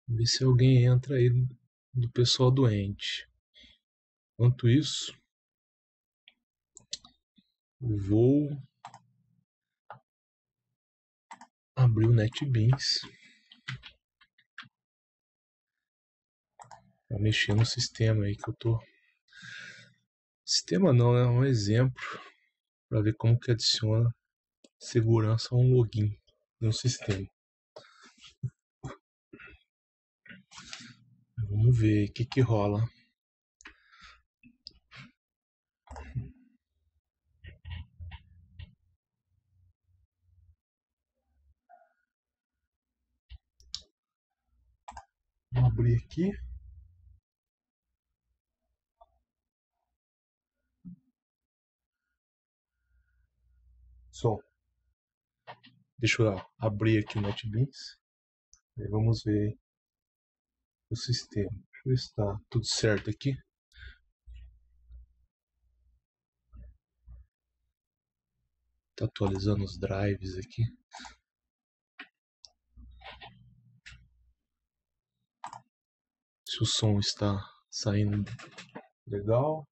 Ver se alguém entra aí do pessoal doente. Enquanto isso, vou abrir o NetBeans para mexer no sistema aí que eu tô. Sistema não, é um exemplo para ver como que adiciona segurança a um login de um sistema. Vamos ver o que rola. Vou abrir aqui. Som. Deixa eu abrir aqui o NetBeans. Aí vamos ver o sistema. Deixa eu ver se está tudo certo aqui. Tá atualizando os drives aqui. Se o som está saindo legal.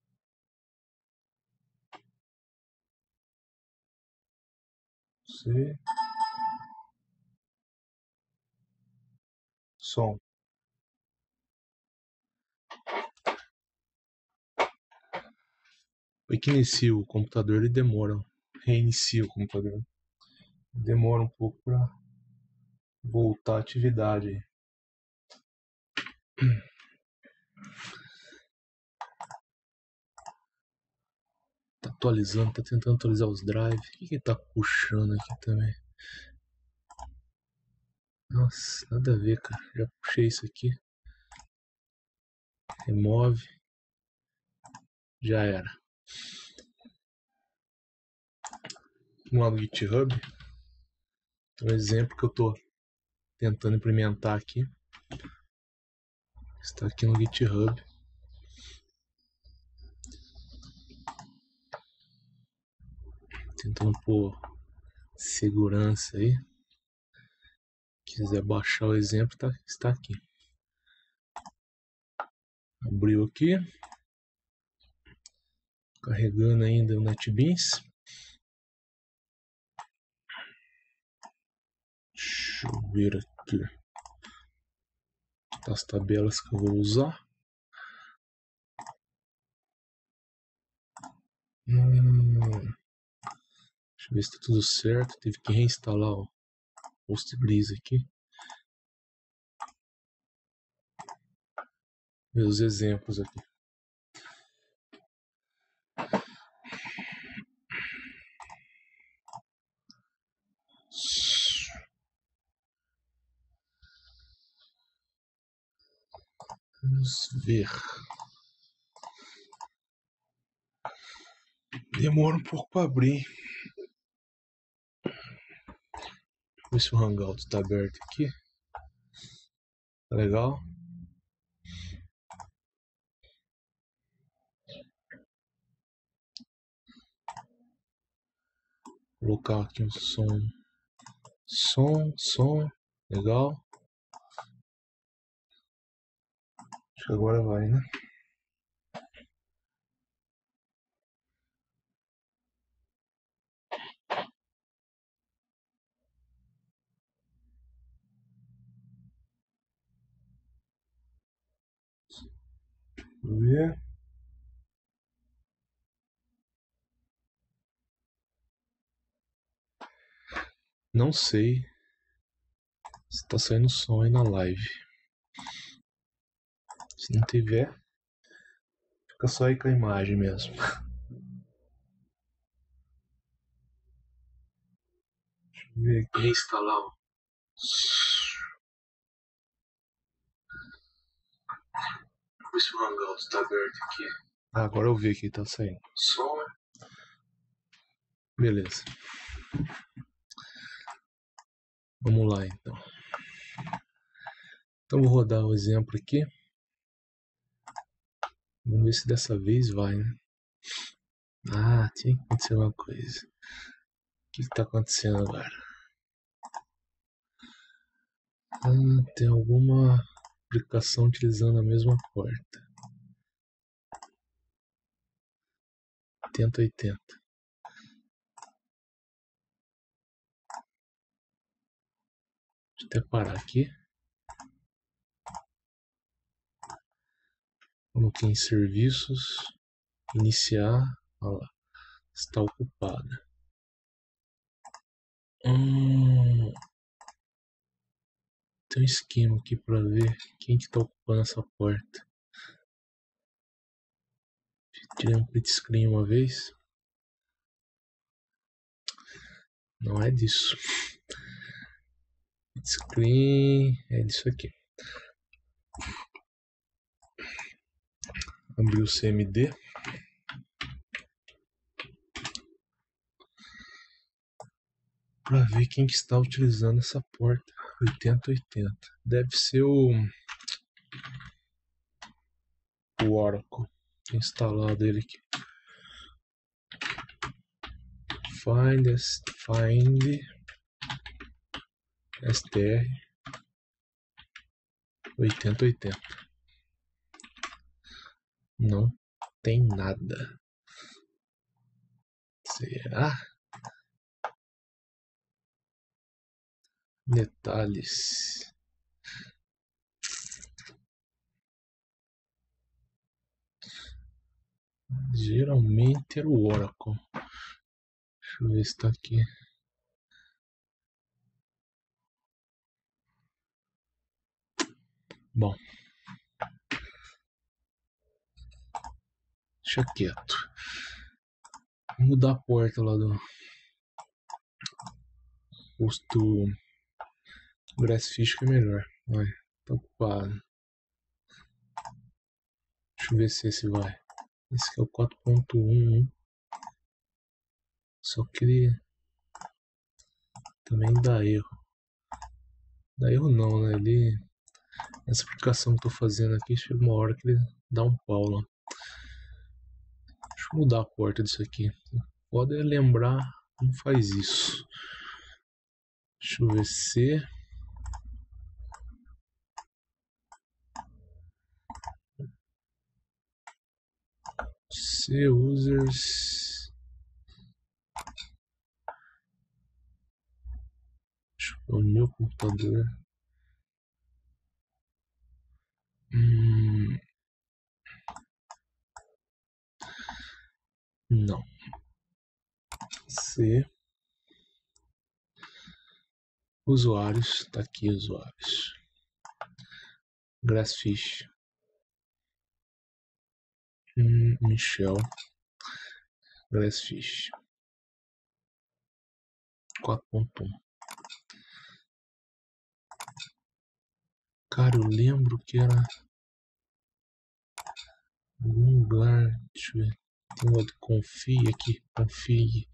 C. Som. Foi que inicia o computador, ele demora. Reinicia o computador. Demora um pouco para voltar à atividade. Tá atualizando, tá tentando atualizar os drives. O que tá puxando aqui também? Nossa, nada a ver, cara. Já puxei isso aqui. Remove. Já era. Vamos lá no GitHub. Tem um exemplo que eu tô tentando implementar aqui. Está aqui no GitHub. Tentando pôr segurança aí. Quiser baixar o exemplo, está aqui. Abriu aqui. Carregando ainda o NetBeans. Deixa eu ver aqui as tabelas que eu vou usar. Deixa eu ver se tá tudo certo. Tive que reinstalar o Postgres aqui. Ver os exemplos aqui. Vamos ver. Demora um pouco para abrir. Deixa eu ver se o Hangout está aberto aqui. Tá legal. Vou colocar aqui um som. Som. Legal. Acho que agora vai, né? Vamos ver. Não sei se tá saindo som aí na live. Se não tiver, fica só aí com a imagem mesmo. Deixa eu ver aqui. Instalar o. Vamos ver se o Hangout está aberto aqui. Ah, agora eu vi que tá saindo. Som. Beleza. Vamos lá então. Então vou rodar o exemplo aqui. Vamos ver se dessa vez vai, né? Ah, tinha que acontecer uma coisa. O que tá acontecendo agora? Tem alguma aplicação utilizando a mesma porta. 80-80. Deixa eu até parar aqui. Vamos aqui em serviços. Iniciar. Olha lá. Está ocupada. Tem um esquema aqui para ver quem que está ocupando essa porta. Tirei um print screen uma vez. Não é disso. Print screen é disso aqui. Abrir o CMD. Para ver quem que está utilizando essa porta 80-80. Deve ser o Oracle. Tem instalado ele aqui. Find str 80-80. Não tem nada. Será? Detalhes. Geralmente era o Oracle. Deixa eu ver se tá aqui. Bom. Deixa quieto. Vou mudar a porta lá do posto Grassfish que é melhor. Vai, tá ocupado. Deixa eu ver se esse vai. Esse aqui é o 4.1. Só que ele também dá erro. Dá erro não, né? Ele... Essa aplicação que eu tô fazendo aqui, chega uma hora que ele dá um pau lá. Deixa eu mudar a porta disso aqui. Pode lembrar, não faz isso. Deixa eu ver se... Se users... Deixa eu ver o meu computador. Não. Se usuários, tá aqui usuários. Grassfish. Michel. Grassfish. 4.1. Cara, eu lembro que era algum lugar. Deixa eu ver. Tem um outro config aqui. Config.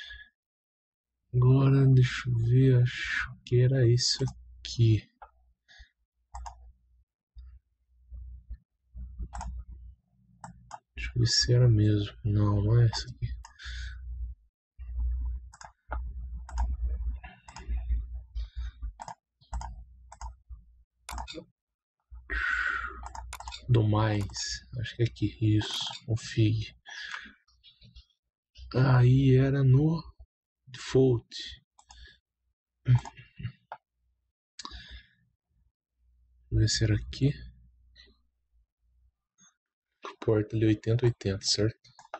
Agora, deixa eu ver. Acho que era isso aqui. Deixa eu ver se era mesmo. Não, não é isso aqui. Do mais. Acho que é aqui. Isso. Config. Aí era no default. Vou ver se era aqui. Porta ali 80-80, certo?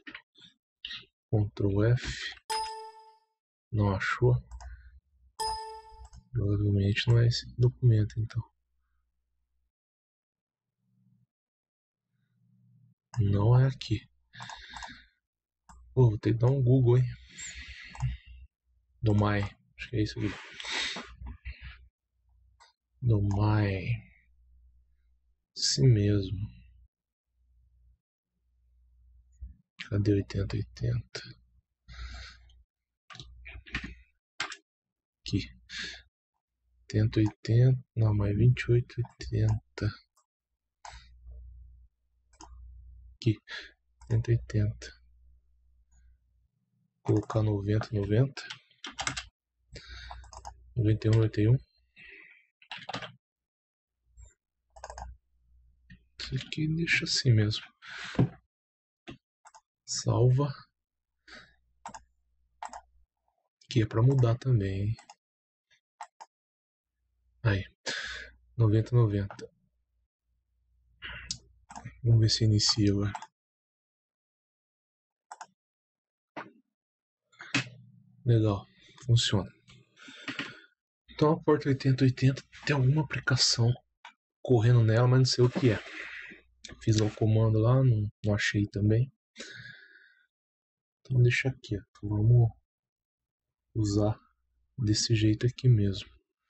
Ctrl F. Não achou? Provavelmente não é esse documento, então. Não é aqui. Pô, vou ter que dar um Google, hein? Domai. Acho que é isso aqui. Domai. Assim mesmo. Cadê 80-80? Aqui. 80-80. Não, mais 28-80. Aqui. 80-80. Colocar 90-90. 91-91. aqui deixa assim mesmo. Salva. Aqui é para mudar também. Aí, 90. Vamos ver se inicia agora. Legal, funciona. Então a porta 8080 tem alguma aplicação correndo nela, mas não sei o que é. Fiz o comando lá, não achei também. Então deixa aqui, ó. Vamos usar desse jeito aqui mesmo.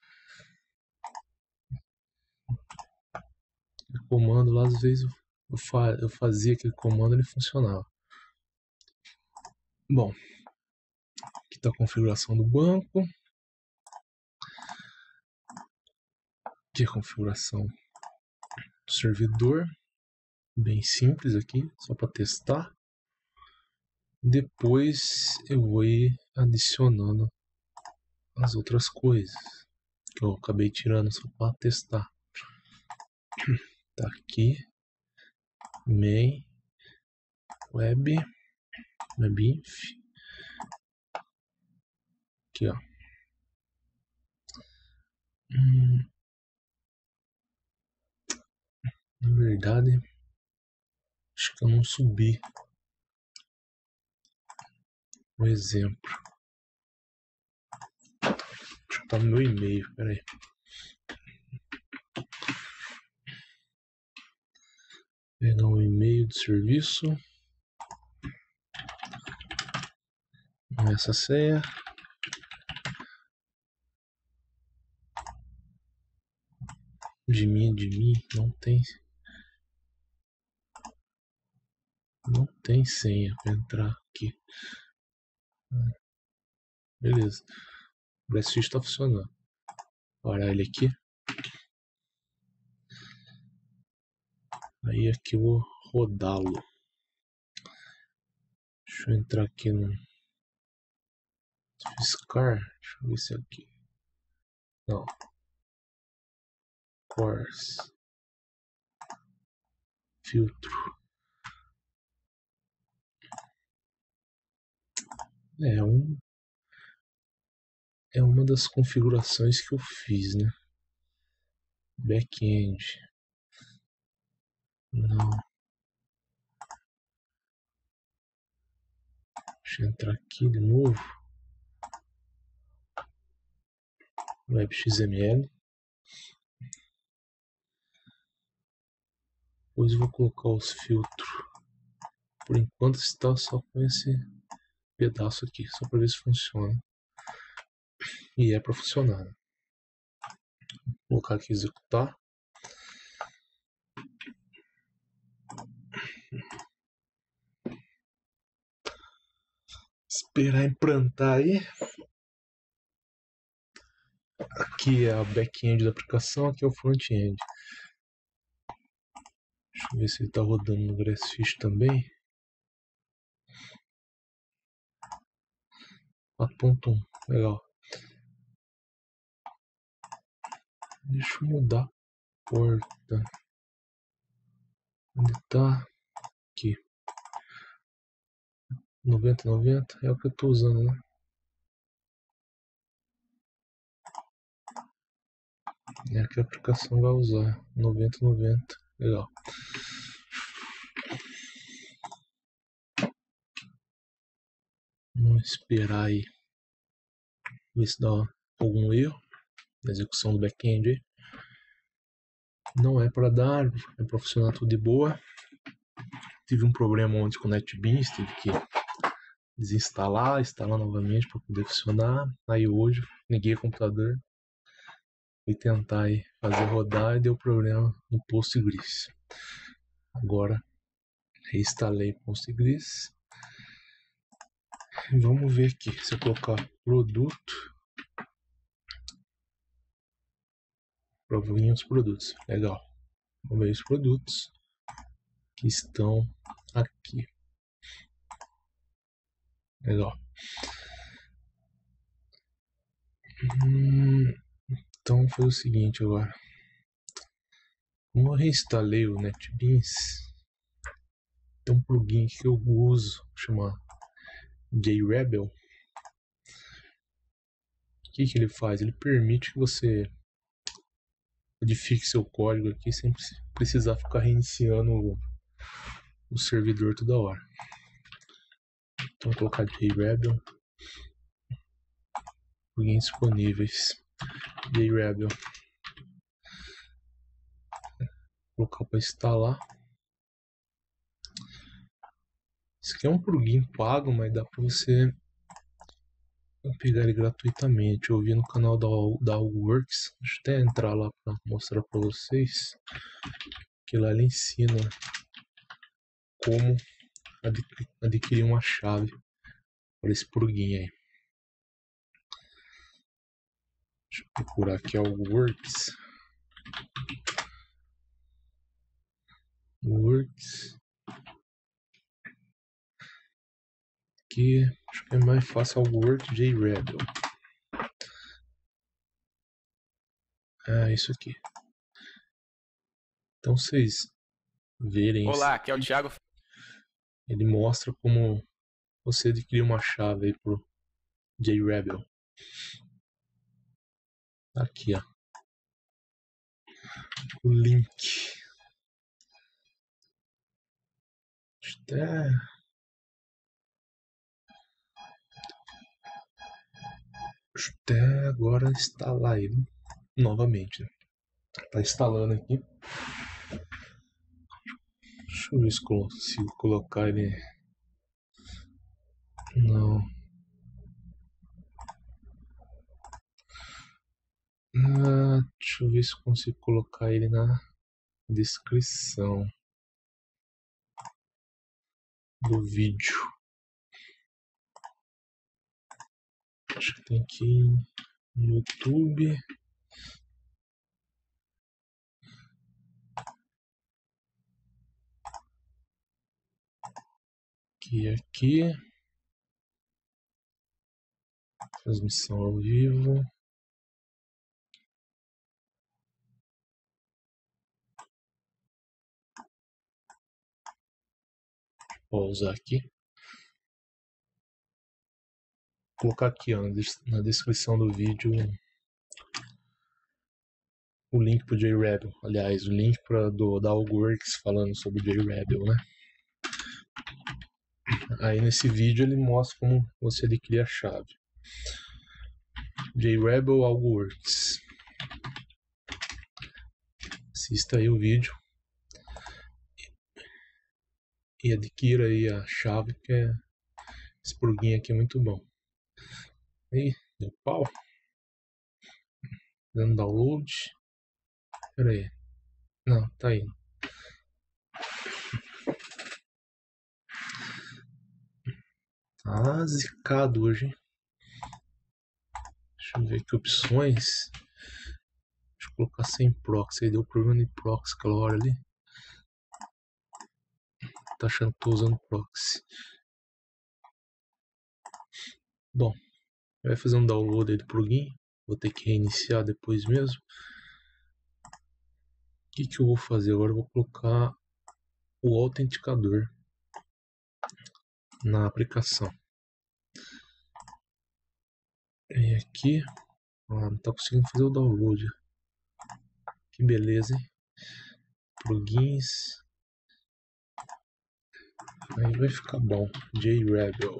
O comando lá, às vezes eu fazia aquele comando e ele funcionava. Bom, aqui está a configuração do banco. Aqui a configuração do servidor. Bem simples aqui, só para testar. Depois eu vou ir adicionando as outras coisas que eu acabei tirando só para testar. Tá aqui, main, webinf, aqui ó. Na verdade, acho que eu não subi o exemplo. Acho que tá no meu e-mail, peraí. Pegar um e-mail de serviço. Essa senha. De mim, não tem. Não tem senha para entrar aqui. Beleza. O Brestfish está funcionando. Vou parar ele aqui. Aí aqui eu vou rodá-lo. Deixa eu entrar aqui no Fiscar. Deixa eu ver se é aqui. Não. Course. Filtro. É uma das configurações que eu fiz, né? Back-end. Não. Deixa eu entrar aqui de novo. WebXML. Depois eu vou colocar os filtros. Por enquanto está só com esse pedaço aqui, só para ver se funciona. E é para funcionar. Vou colocar aqui executar. Esperar implantar aí. Aqui é o back-end da aplicação, aqui é o front-end. Deixa eu ver se ele está rodando no Brestfish também. 4.1, legal. Deixa eu mudar a porta. Onde está? Aqui. 9090 é o que eu estou usando, né? É que a aplicação vai usar. 9090, legal. Vamos esperar aí. Ver se dá algum erro na execução do back-end aí. Não é para dar, é para funcionar tudo de boa. Tive um problema ontem com o NetBeans, tive que desinstalar, instalar novamente para poder funcionar. Aí hoje liguei o computador e tentar aí fazer rodar e deu problema no Postgres. Agora reinstalei o Postgres. Vamos ver aqui, se eu colocar produto, para vir os produtos, legal. Vamos ver os produtos que estão aqui. Legal. Então vou fazer o seguinte agora. Como eu reinstalei o NetBeans, tem um plugin que eu uso, chama JRebel. O que ele faz? Ele permite que você modifique seu código aqui sem precisar ficar reiniciando o servidor toda hora. Então vou colocar JRebel, plugins disponíveis, JRebel, vou colocar para instalar. Esse aqui é um plugin pago, mas dá para você pegar ele gratuitamente. Eu vi no canal da Allworks, deixa eu até entrar lá para mostrar para vocês, que lá ele ensina como adquirir uma chave para esse plugin aí. Deixa eu procurar aqui Allworks. Que acho que é mais fácil Allworks JRebel. É isso aqui. Então vocês verem. Olá, aqui é o Thiago. Ele mostra como você adquirir uma chave aí pro JRebel. Aqui, ó. O link. Até agora instalar ele novamente. Tá instalando aqui. Deixa eu ver se consigo colocar ele. Não. Deixa eu ver se consigo colocar ele na descrição do vídeo. Acho que tem que ir no YouTube. Aqui. Transmissão ao vivo. Vou pausar aqui. Vou colocar aqui, ó, na descrição do vídeo o link pro JRebel. Aliás, o link da Allworks falando sobre o JRebel, né? Aí nesse vídeo ele mostra como você adquirir a chave. JRebel Allworks. Assista aí o vídeo e adquira aí a chave, que esse plugin aqui é muito bom. Aí, deu pau. Dando download. Pera aí. Não, tá indo. Tá zicado hoje, hein? Deixa eu ver aqui opções. Deixa eu colocar sem proxy. Aí deu problema de proxy aquela hora ali. Tá achando que tô usando proxy. Bom, vai fazer um download aí do plugin. Vou ter que reiniciar depois mesmo. O que eu vou fazer agora? Eu vou colocar o autenticador na aplicação. E aqui, não tá conseguindo fazer o download. Que beleza, hein? Plugins. Aí vai ficar bom. JRebel.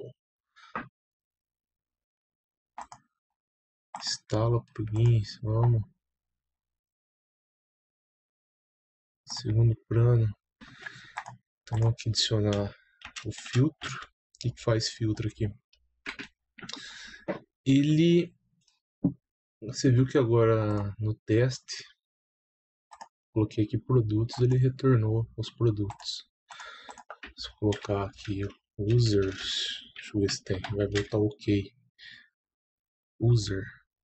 Instala plugins. Vamos. Segundo plano. Então vamos aqui adicionar o filtro. O que faz filtro aqui? Ele... Você viu que agora no teste, coloquei aqui produtos, ele retornou os produtos. Se eu colocar aqui users, deixa eu ver se tem, vai voltar ok. User.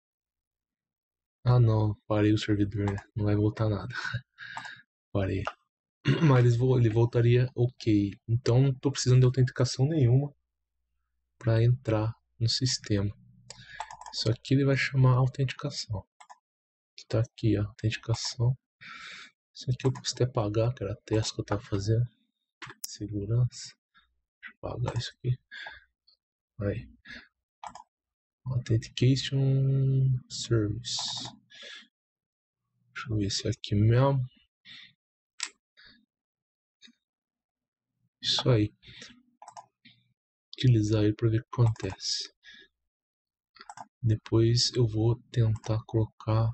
Ah não, parei o servidor, né? Não vai voltar nada. Parei. Mas ele voltaria ok. Então não estou precisando de autenticação nenhuma para entrar no sistema. Isso aqui ele vai chamar autenticação. Que tá aqui, ó, autenticação. Isso aqui eu posso até pagar, que era teste que eu tava fazendo. Segurança. Deixa eu pagar isso aqui. Aí. Authentication Service. Deixa eu ver se é aqui mesmo. Isso aí. Utilizar ele para ver o que acontece. Depois eu vou tentar colocar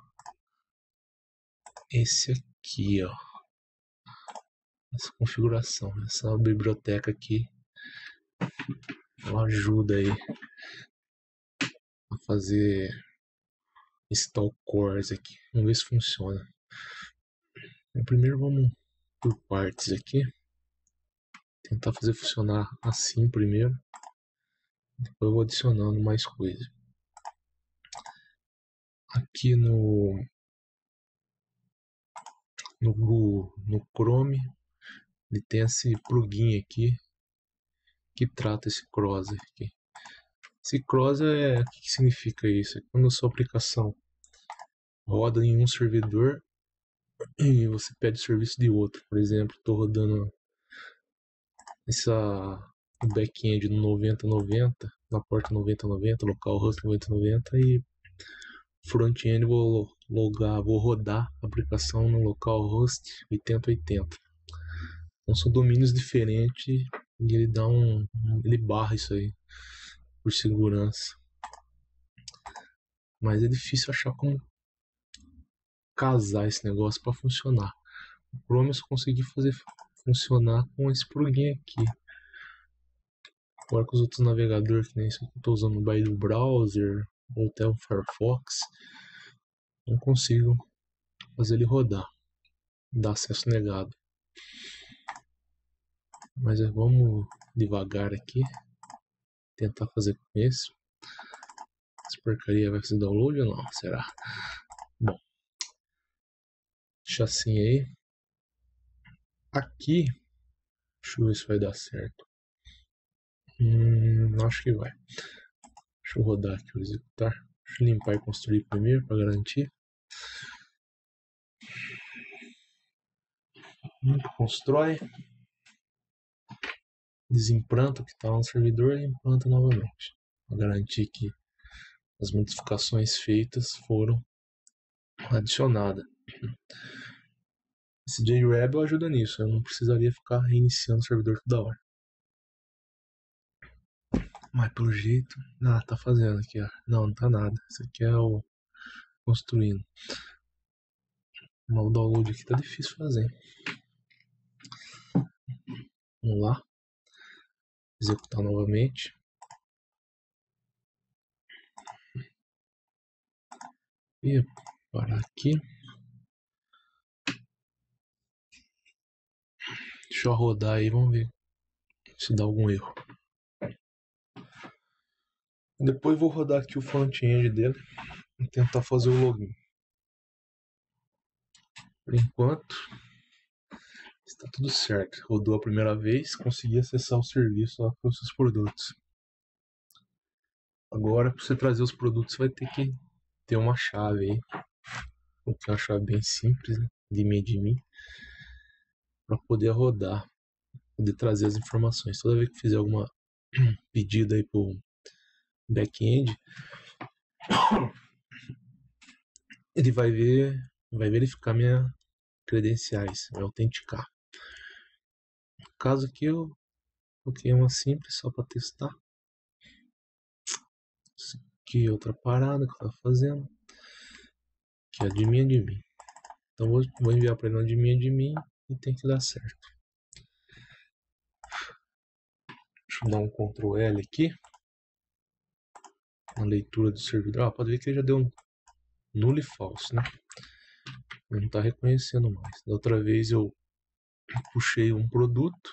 esse aqui, ó. Essa configuração, essa biblioteca aqui. Ela ajuda aí a fazer install cores aqui. Vamos ver se funciona. Primeiro vamos por partes aqui. Tentar fazer funcionar assim primeiro. Depois eu vou adicionando mais coisa. Aqui no Chrome, ele tem esse plugin aqui que trata esse cross aqui. Esse cross o que significa isso? É quando a sua aplicação roda em um servidor e você pede serviço de outro. Por exemplo, estou rodando o back-end no 9090, na porta 9090, localhost 9090 e front-end vou rodar a aplicação no localhost 8080. Então são domínios diferentes e ele barra isso aí por segurança. Mas é difícil achar como casar esse negócio para funcionar. O Chrome eu só consegui fazer funcionar com esse plugin aqui. Agora com os outros navegadores, que nem isso que eu estou usando o Baidu Browser ou até o Firefox, não consigo fazer ele rodar, dar acesso negado. Mas vamos devagar aqui, tentar fazer com esse. Essa porcaria vai fazer download ou não? Será? Bom, deixa assim aí. Aqui, deixa eu ver se vai dar certo. Acho que vai. Deixa eu rodar aqui o executar. Deixa eu limpar e construir primeiro para garantir. Constrói. Desimplanta o que está no servidor e implanta novamente. Para garantir que as modificações feitas foram adicionadas. Esse JRebel ajuda nisso. Eu não precisaria ficar reiniciando o servidor toda hora. Mas pelo jeito... Ah, tá fazendo aqui, ó. Não tá nada. Isso aqui é o construindo. Mas o download aqui tá difícil fazer. Vamos lá. Executar novamente. E parar aqui. Deixa eu rodar aí, vamos ver se dá algum erro. Depois vou rodar aqui o front-end dele e tentar fazer o login. Por enquanto, está tudo certo. Rodou a primeira vez, consegui acessar o serviço lá com os seus produtos. Agora, para você trazer os produtos, você vai ter que ter uma chave aí. Vou ter uma chave bem simples, né? De mim, para poder rodar, poder trazer as informações. Toda vez que fizer alguma pedida aí pro back-end, ele vai verificar minhas credenciais, vai autenticar. No caso aqui eu coloquei uma simples só para testar. Isso aqui é outra parada que eu tava fazendo, que é de mim. Então vou enviar para ele uma de mim e tem que dar certo. Deixa eu dar um Ctrl L aqui. Na leitura do servidor. Pode ver que ele já deu um null e false, né? Ele não está reconhecendo mais. Da outra vez eu puxei um produto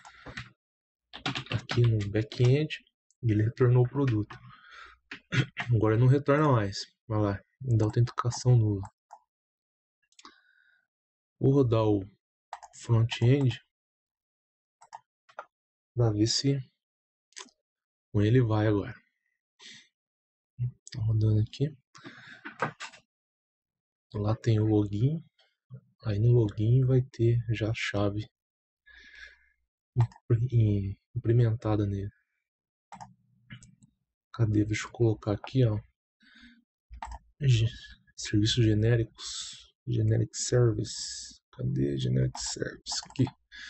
aqui no back-end e ele retornou o produto. Agora ele não retorna mais. Vai lá, dá autenticação nula. Vou rodar o front-end para ver se com ele vai agora. Tá rodando aqui. Lá tem o login. Aí no login vai ter já a chave implementada nele. Cadê? Deixa eu colocar aqui, ó. Serviços genéricos. Generic Service. Cadê Generic Service? Aqui.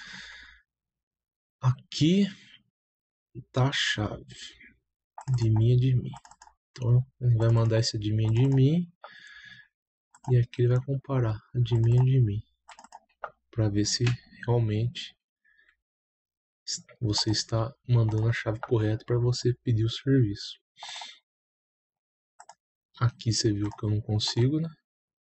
Aqui tá a chave. De mim é de mim. Então ele vai mandar esse de mim é de mim. E aqui ele vai comparar a de mim é de mim. Para ver se realmente você está mandando a chave correta para você pedir o serviço. Aqui você viu que eu não consigo, né?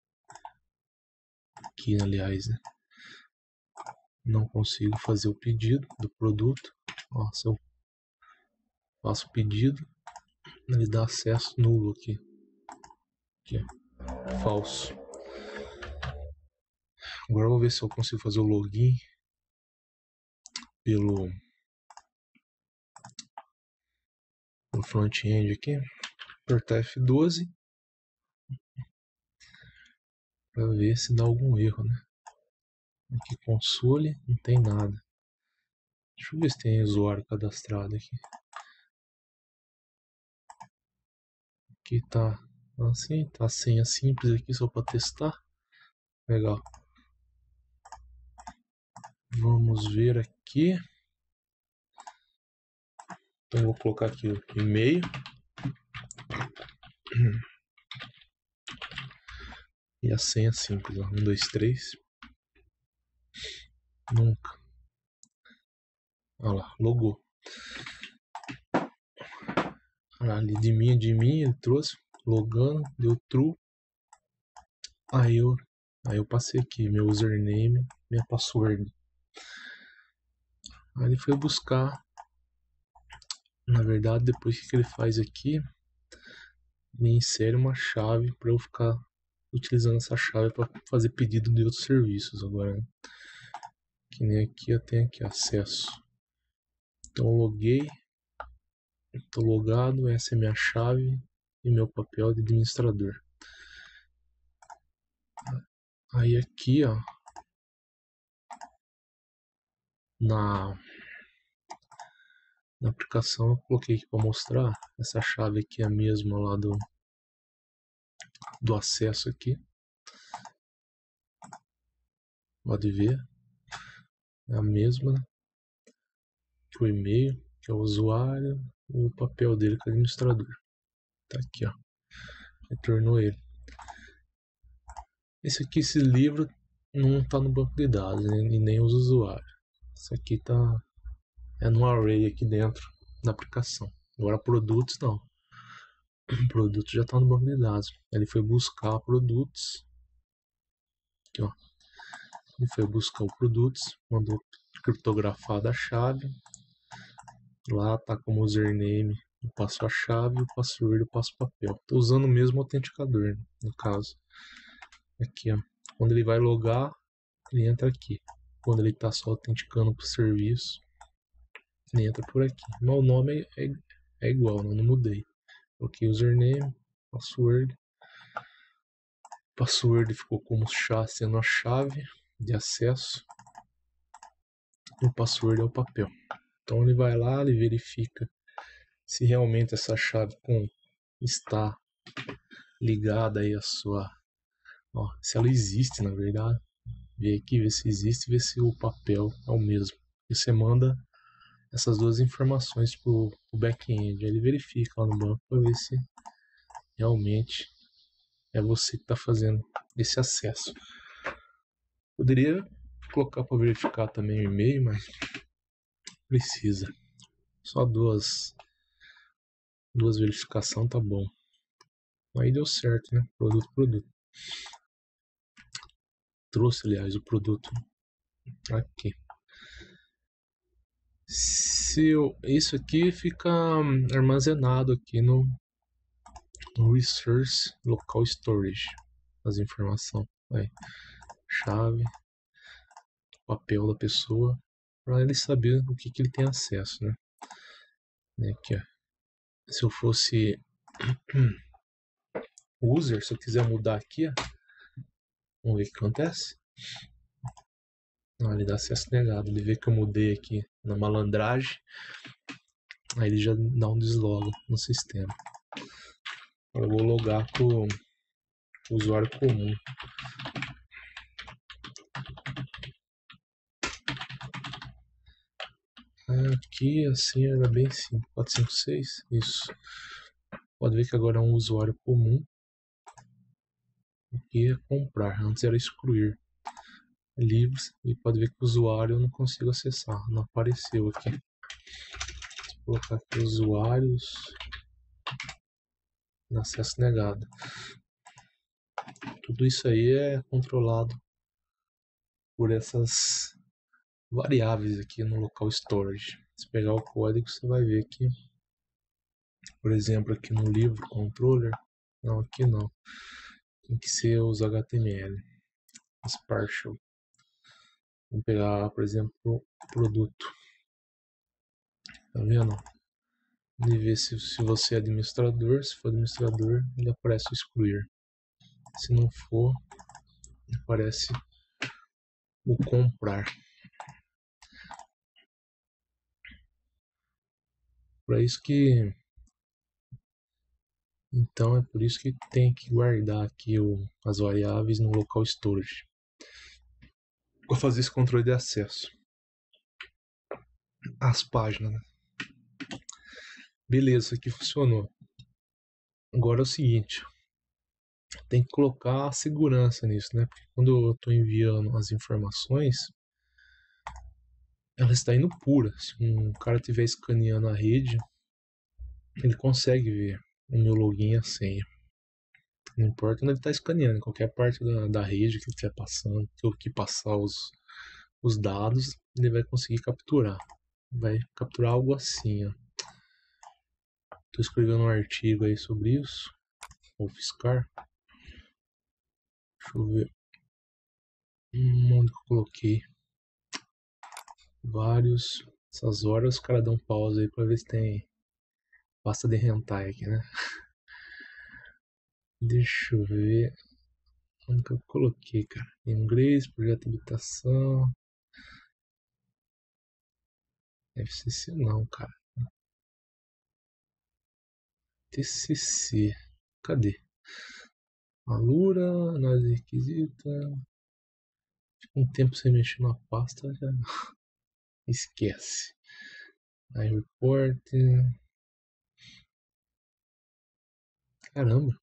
Aqui, aliás, né? Não consigo fazer o pedido do produto. Ó, se eu faço o pedido, ele dá acesso nulo aqui. Aqui, falso. Agora eu vou ver se eu consigo fazer o login pelo front-end aqui. Apertar F12 para ver se dá algum erro, né? Aqui console, não tem nada. Deixa eu ver se tem usuário cadastrado aqui. Aqui tá assim, tá a senha simples aqui só para testar. Legal. Vamos ver aqui. Então vou colocar aqui o e-mail. E a senha simples, ó. 1, 2, 3. Nunca. Olha lá, logou. Olha lá, ali de mim, ele trouxe. Logando, deu true. Aí eu passei aqui meu username, minha password. Aí ele foi buscar. Na verdade, depois que ele faz aqui, ele insere uma chave para eu ficar utilizando essa chave para fazer pedido de outros serviços agora, né? Que nem aqui eu tenho aqui acesso. Então eu loguei, estou logado, essa é minha chave e meu papel de administrador. Aí aqui, ó, na aplicação eu coloquei aqui para mostrar. Essa chave aqui é a mesma lá do acesso aqui. Pode ver, é a mesma, né? Que o e-mail, que é o usuário, e o papel dele que é administrador. Tá aqui, ó. Retornou ele. Esse livro não tá no banco de dados, né? E nem os usuários. Isso aqui tá no array aqui dentro da aplicação. Agora produtos não. O produto já tá no banco de dados. Ele foi buscar produtos. Aqui, ó. Ele foi buscar o produtos, mandou criptografar a chave. Lá tá como username, eu passo a chave, o password, eu passo o papel. Tô usando o mesmo autenticador, né, no caso. Aqui, ó. Quando ele vai logar, ele entra aqui. Quando ele tá só autenticando pro serviço, ele entra por aqui. Mas o nome é igual, não mudei. Coloquei username, password. Password ficou como sendo a chave de acesso. E o password é o papel. Então ele vai lá, ele verifica se realmente essa chave está ligada aí a sua, ó, se ela existe na verdade. Vê aqui, vê se existe, vê se o papel é o mesmo. E você manda essas duas informações pro back-end. Ele verifica lá no banco para ver se realmente é você que está fazendo esse acesso. Poderia colocar para verificar também o e-mail, mas precisa. Só duas verificações tá bom. Aí deu certo, né? Produto. Trouxe, aliás, o produto aqui. Isso aqui fica armazenado aqui no Resource Local Storage. As informações. Aí, chave, papel da pessoa, para ele saber o que ele tem acesso, né? Aqui, ó. Se eu fosse user, se eu quiser mudar aqui, ó, vamos ver o que acontece. Não, ele dá acesso negado. Ele vê que eu mudei aqui na malandragem. Aí ele já dá um desloga no sistema. Agora eu vou logar com o usuário comum. Aqui assim era bem simples. 456, isso. Pode ver que agora é um usuário comum. Aqui é comprar, antes era excluir livros. E pode ver que o usuário eu não consigo acessar, não apareceu aqui. Vou colocar aqui usuários, acesso negado. Tudo isso aí é controlado por essas variáveis aqui no local storage. Se pegar o código, você vai ver que, por exemplo, aqui no livro controller, não, aqui não, tem que ser os HTML, os partial. Vamos pegar, por exemplo, o produto. Tá vendo? E ver se você é administrador. Se for administrador, ele aparece o excluir. Se não for, aparece o comprar. Para isso que, então é por isso que tem que guardar aqui as variáveis no local storage. Vou fazer esse controle de acesso às páginas. Né? Beleza, isso aqui funcionou. Agora é o seguinte, tem que colocar a segurança nisso, né? Porque quando eu estou enviando as informações, ela está indo pura. Se um cara estiver escaneando a rede, ele consegue ver o meu login e a senha. Não importa onde ele está escaneando, em qualquer parte da rede que ele estiver passando, que passar os dados, ele vai conseguir capturar. Vai capturar algo assim, ó. Tô escrevendo um artigo aí sobre isso. Vou fiscar. Deixa eu ver. Onde que eu coloquei? Vários. Essas horas os caras dão pausa aí pra ver se tem pasta de hentai aqui, né? Deixa eu ver. Onde que eu coloquei, cara? Em inglês, projeto de habitação. FCC não, cara. TCC. Cadê? Alura, análise requisita. Um tempo sem mexer na pasta, já esquece. Aí report. Caramba.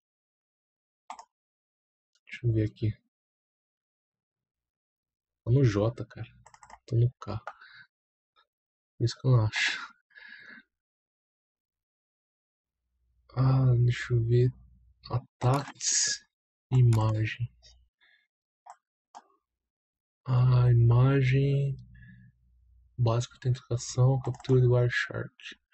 Deixa eu ver aqui. Tô no J, cara. Tô no K. Por isso que eu não acho. Deixa eu ver. Ataques. Imagem. Imagem. Básica de autenticação. Captura de Wireshark.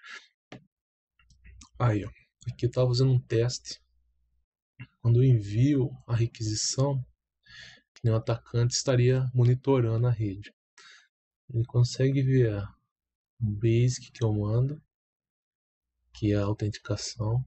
Aí, ó. Aqui eu tava fazendo um teste. Quando eu envio a requisição, que o atacante estaria monitorando a rede. Ele consegue ver o basic que eu mando, que é a autenticação.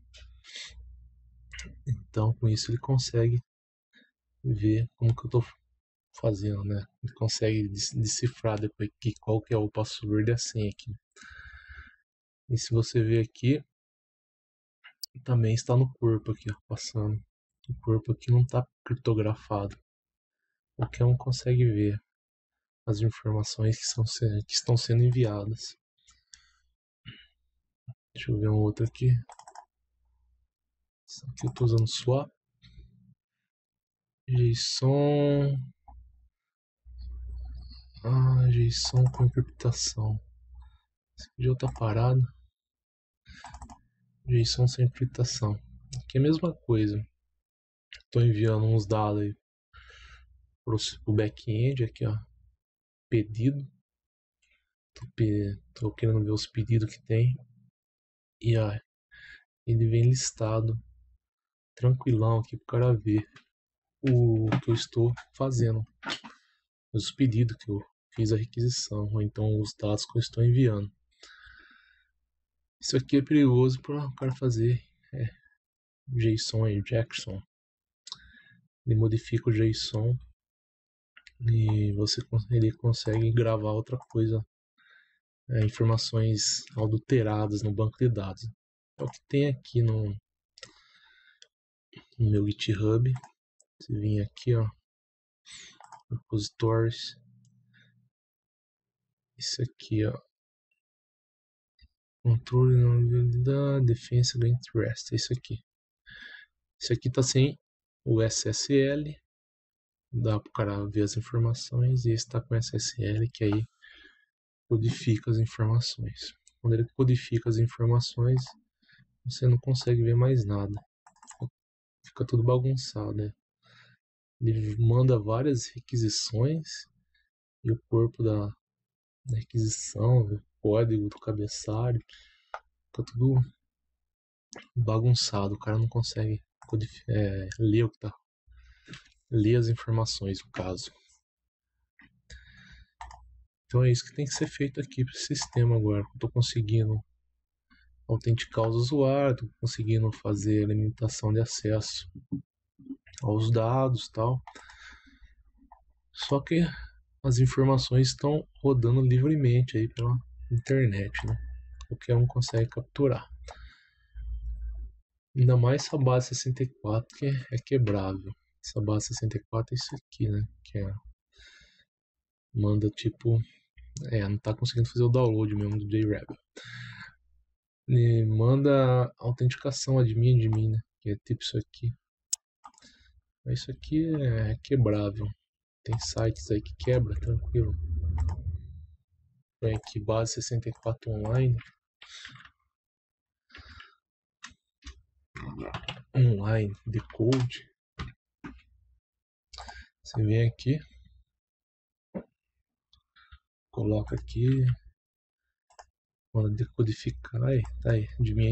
Então, com isso ele consegue ver como que eu estou fazendo, né? Ele consegue decifrar depois qual que é o password e a senha aqui. E se você ver aqui, também está no corpo aqui, ó, passando. O corpo aqui não está criptografado. Qualquer um consegue ver as informações que estão sendo enviadas. Deixa eu ver um outro aqui. Esse aqui eu estou usando swap. JSON. JSON com encriptação. Esse aqui já está parado. JSON sem encriptação. Aqui é a mesma coisa. Estou enviando uns dados aí para o back-end aqui, ó. Pedido. Tô querendo ver os pedidos que tem. E ele vem listado tranquilão aqui para o cara ver o que eu estou fazendo. Os pedidos que eu fiz a requisição, ou então os dados que eu estou enviando. Isso aqui é perigoso para o cara fazer JSON e Jackson. Ele modifica o JSON e ele consegue gravar outra coisa, informações adulteradas no banco de dados. É o que tem aqui no meu GitHub. Você vem aqui, ó, repositories, isso aqui, ó, controle da defensa against rest, é isso aqui. Isso aqui tá sem o SSL, dá para o cara ver as informações, e esse está com SSL, que aí codifica as informações. Quando ele codifica as informações, você não consegue ver mais nada. Fica tudo bagunçado, né? Ele manda várias requisições e o corpo da requisição, o código do cabeçalho, fica tudo bagunçado. O cara não consegue ler as informações do caso. Então é isso que tem que ser feito aqui para o sistema agora. Eu tô conseguindo autenticar os usuários, tô conseguindo fazer a limitação de acesso aos dados e tal. Só que as informações estão rodando livremente aí pela internet, né? Qualquer um consegue capturar. Ainda mais essa base 64 que é quebrável. Essa base 64 é isso aqui, né? Que manda tipo... não tá conseguindo fazer o download mesmo do JRebel. E manda autenticação admin, né? Que é tipo isso aqui. Mas isso aqui é quebrável. Tem sites aí que quebra, tranquilo. Põe aqui base 64 online. Online, decode. Você vem aqui, coloca aqui, manda decodificar, tá aí, de mim.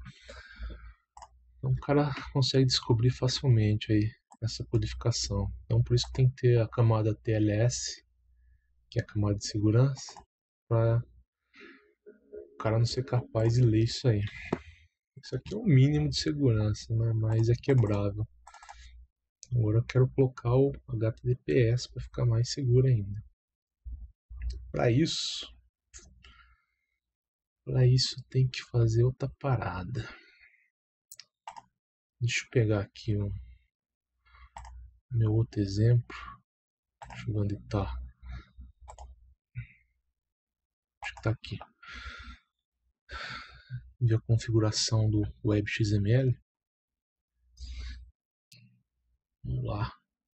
Então o cara consegue descobrir facilmente aí essa codificação. Então por isso que tem que ter a camada TLS, que é a camada de segurança, para o cara não ser capaz de ler isso aí. Isso aqui é o mínimo de segurança, né? Mas é quebrável. Agora eu quero colocar o HTTPS para ficar mais seguro ainda. Para isso tem que fazer outra parada. Deixa eu pegar aqui o meu outro exemplo. Deixa eu ver onde tá. Acho que tá aqui. Ver a configuração do WebXML. Vamos lá.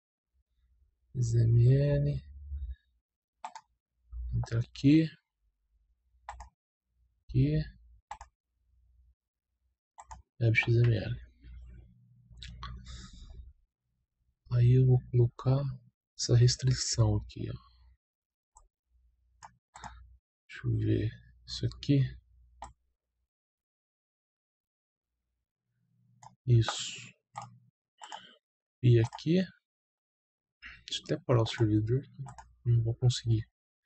XML. Entra aqui. Aqui. WebXML. Aí eu vou colocar essa restrição aqui, ó. Deixa eu ver isso aqui. Isso. E aqui. Deixa eu até parar o servidor. Não vou conseguir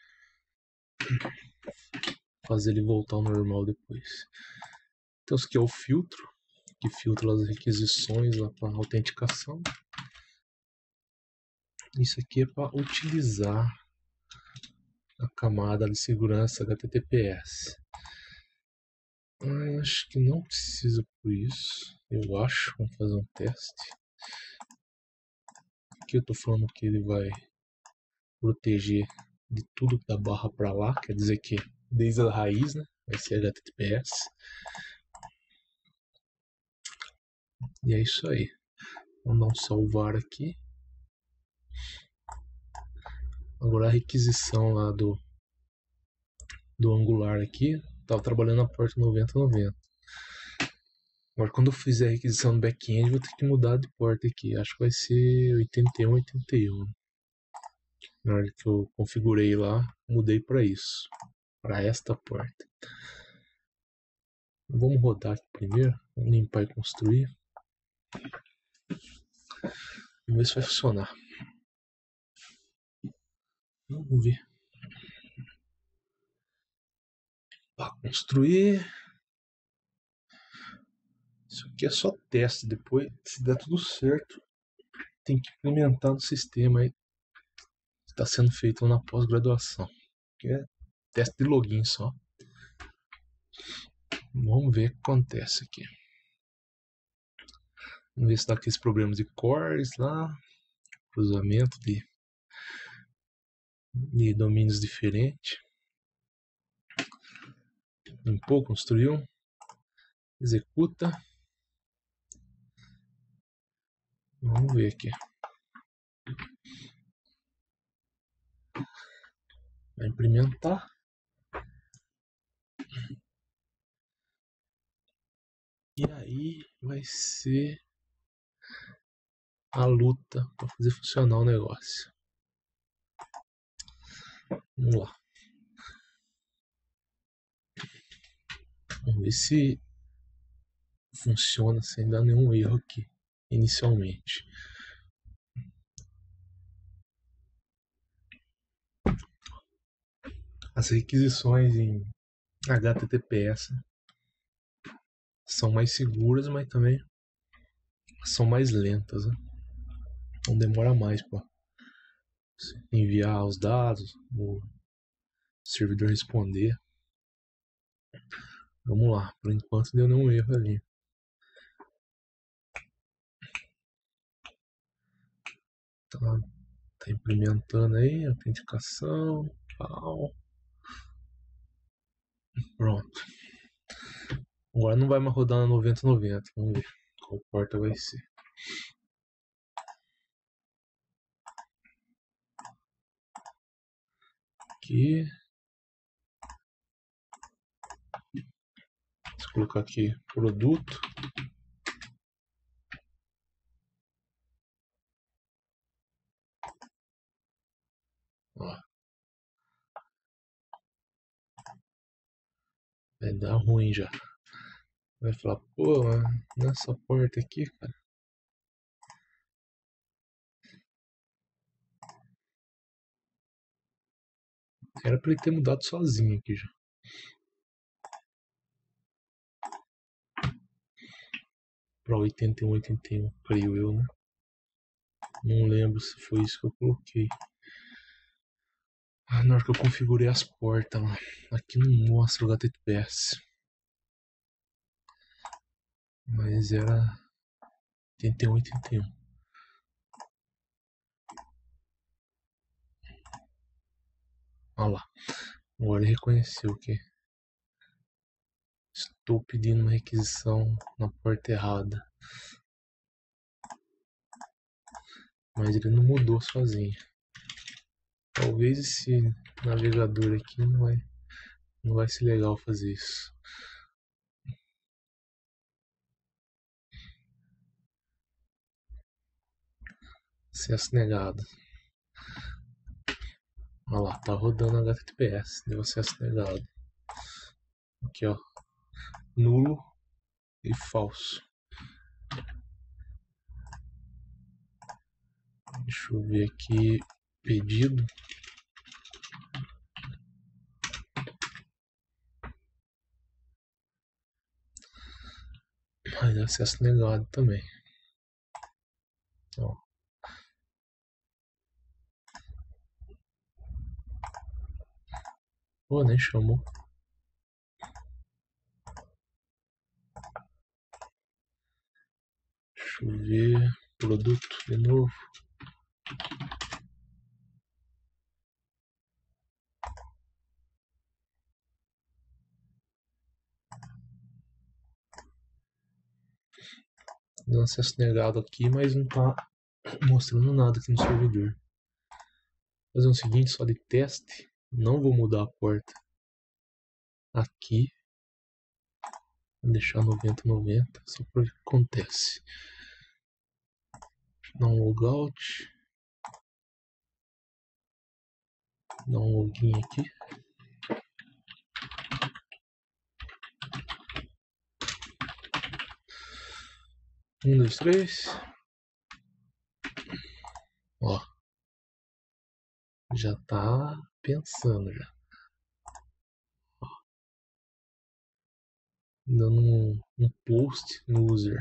fazer ele voltar ao normal depois. Então isso aqui é o filtro, que filtra as requisições lá para autenticação. Isso aqui é para utilizar a camada de segurança HTTPS. Acho que não precisa por isso. Eu acho. Vamos fazer um teste. Aqui eu estou falando que ele vai proteger de tudo da barra para lá. Quer dizer que desde a raiz, né? Vai ser HTTPS. E é isso aí. Vamos dar um salvar aqui. Agora a requisição lá do Angular aqui. Estava trabalhando na porta 9090. Agora quando eu fizer a requisição no back-end, vou ter que mudar de porta aqui. Acho que vai ser 8181. Na hora que eu configurei lá, mudei para isso. Para esta porta. Vamos rodar aqui primeiro. Vamos limpar e construir. Vamos ver se vai funcionar. Vamos ver. Para construir. Isso aqui é só teste. Depois, se der tudo certo, tem que implementar no sistema aí. está sendo feito na pós-graduação, que é teste de login só. Vamos ver o que acontece aqui. Vamos ver se dá aqueles problemas de cores lá, cruzamento de domínios diferentes. Limpou, construiu, executa. Vamos ver aqui. Vai implementar. E aí vai ser a luta para fazer funcionar o negócio. Vamos lá. Vamos ver se funciona sem dar nenhum erro aqui, inicialmente. As requisições em HTTPS são mais seguras, mas também são mais lentas, né? Então demora mais para enviar os dados, o servidor responder. Vamos lá, por enquanto deu nenhum erro ali. Tá implementando aí a autenticação, tal. Pronto. Agora não vai mais rodar na 9090. Vamos ver qual porta vai ser. Aqui. Vou colocar aqui produto. Ó. Vai dar ruim já. Vai falar, pô, nessa porta aqui, cara. Era pra ele ter mudado sozinho aqui já. Pra 81, creio eu, né? Não lembro se foi isso que eu coloquei. Na hora que eu configurei as portas lá. Aqui não mostra o HTTPS. Mas era 81. Olha lá. Agora ele reconheceu que estou pedindo uma requisição na porta errada. Mas ele não mudou sozinho. Talvez esse navegador aqui não vai ser legal fazer isso. Acesso negado. Olha lá, tá rodando HTTPS. Deu acesso negado. Aqui, ó. Nulo e falso. Deixa eu ver aqui. Pedido. Mas acesso negado também. Ó. Pô, nem chamou. Deixa eu ver. Produto de novo. Deu acesso negado aqui, mas não tá mostrando nada aqui no servidor. Vou fazer o seguinte, só de teste. Não vou mudar a porta aqui. Vou deixar 9090 só para ver o que acontece. Dar um logout. Dar um login aqui. Um, dois, três. Ó. Já tá pensando já. Ó. Dando um post no user.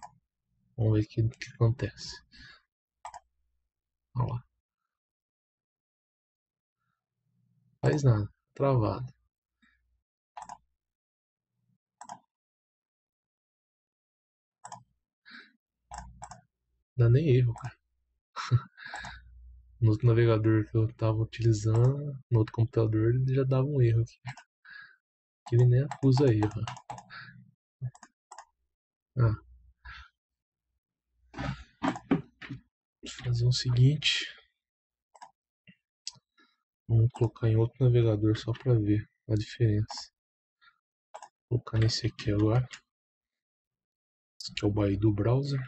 Vamos ver o que acontece. Olha lá. Faz nada, travado. Dá nem erro, cara. No outro navegador que eu tava utilizando, no outro computador, ele já dava um erro aqui. Que ele nem acusa erro. Ah, vou fazer o seguinte. Vamos colocar em outro navegador só para ver a diferença. Vou colocar nesse aqui agora. Esse aqui é o Baidu Browser.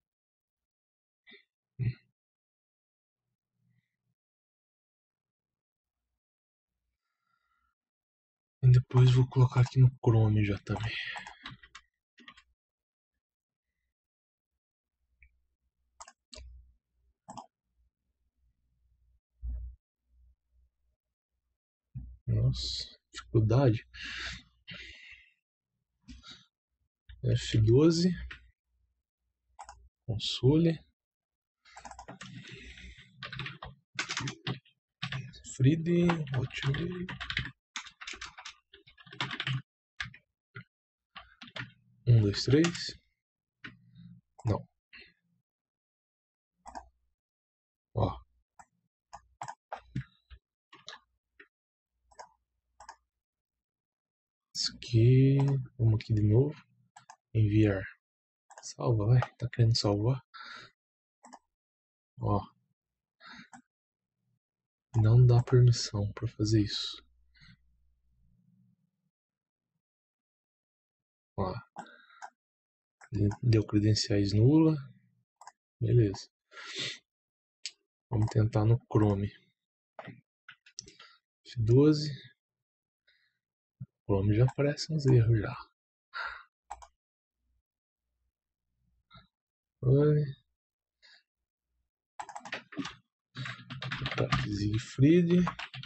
E depois vou colocar aqui no Chrome já também. Nossa, dificuldade. F12. Console. Friday. Hotmail. 1, 2, 3. Não. Ó. Isso aqui. Vamos aqui de novo. Enviar. Salva, vai. Tá querendo salvar? Ó. Não dá permissão para fazer isso. Ó. Deu credenciais nula. Beleza. Vamos tentar no Chrome. F12. O Chrome já aparece uns erros já. Oi. Tá, Siegfried.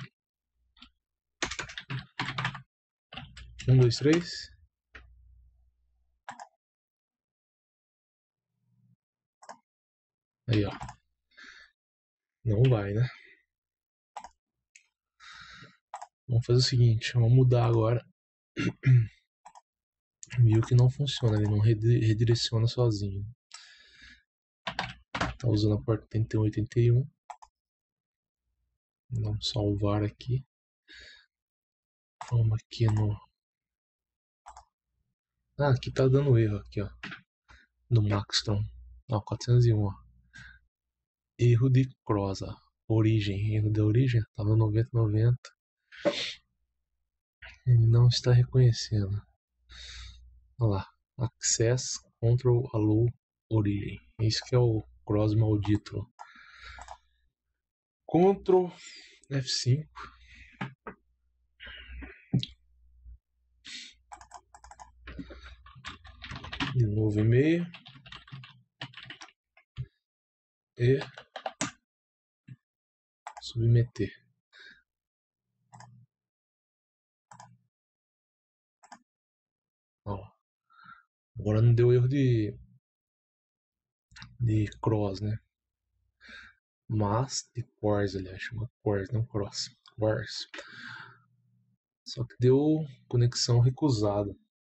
1, 2, 3. Aí, ó. Não vai, né? Vamos fazer o seguinte. Vamos mudar agora. Viu que não funciona. Ele não redireciona sozinho. Tá usando a porta 8181. Vamos salvar aqui. Vamos aqui no... Ah, aqui tá dando erro aqui, ó. No Maxstrom. Ó, 401, ó. Erro de cross, ó. Origem. Erro da origem. Tava 9090. Ele não está reconhecendo. Olha lá. Access Control Allow Origem. Isso que é o cross maldito. Ctrl F5. De novo e-mail. E submeter. Ó. Agora não deu erro de cross, né? Mas de cores, aliás, chama cores, não cross. Cores. Só que deu conexão recusada.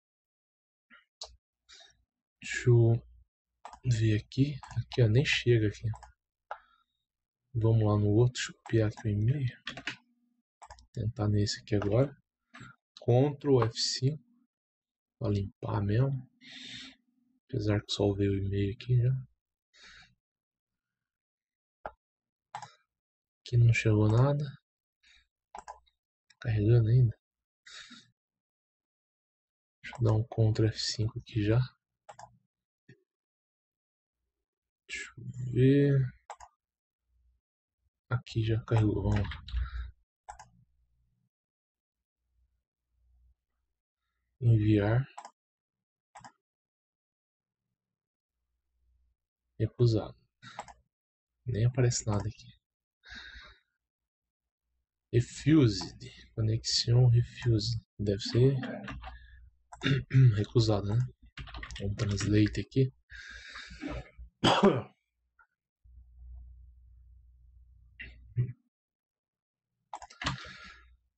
Deixa eu ver aqui. Aqui, ó, nem chega aqui. Vamos lá no outro. Deixa eu copiar aqui o e-mail. Tentar nesse aqui agora. Ctrl F5. Pra limpar mesmo. Apesar que salvei o e-mail aqui já. Aqui não chegou nada. Carregando ainda. Deixa eu dar um Ctrl F5 aqui já. Deixa eu ver. Aqui já carregou. Vamos lá. Enviar. Recusado. Nem aparece nada aqui. Refused. Conexão refused. Deve ser recusado, né? Vamos translate aqui.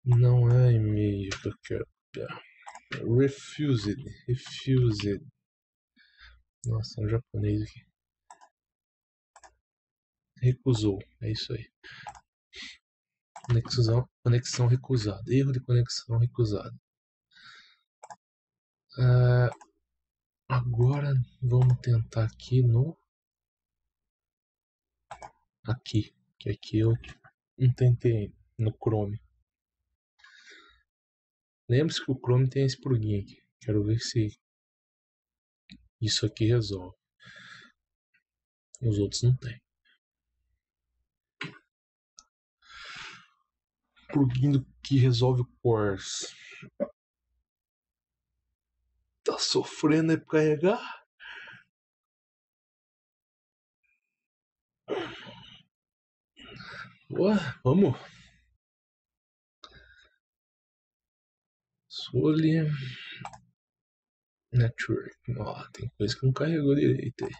Não é e-mail que eu quero copiar. Refused. Nossa, é um japonês aqui. Recusou. É isso aí. Conexão recusada. Erro de conexão recusada. Agora vamos tentar aqui no... Aqui. Que aqui eu não tentei no Chrome. Lembre-se que o Chrome tem esse plugin aqui. Quero ver se isso aqui resolve. Os outros não tem. Plugin que resolve o CORS. Tá sofrendo aí pra carregar? Ué, vamos. Soli Network. Ó, tem coisa que não carregou direito aí.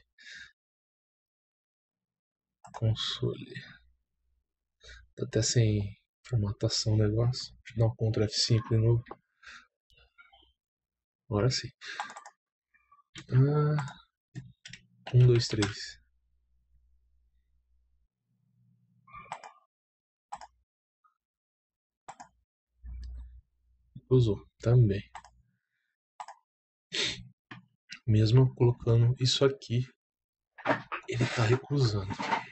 Console. Tá até sem formatação o negócio. Deixa eu dar um Ctrl F5 de novo. Agora sim. 1, 2, 3. Usou também. Mesmo colocando isso aqui, ele tá recusando.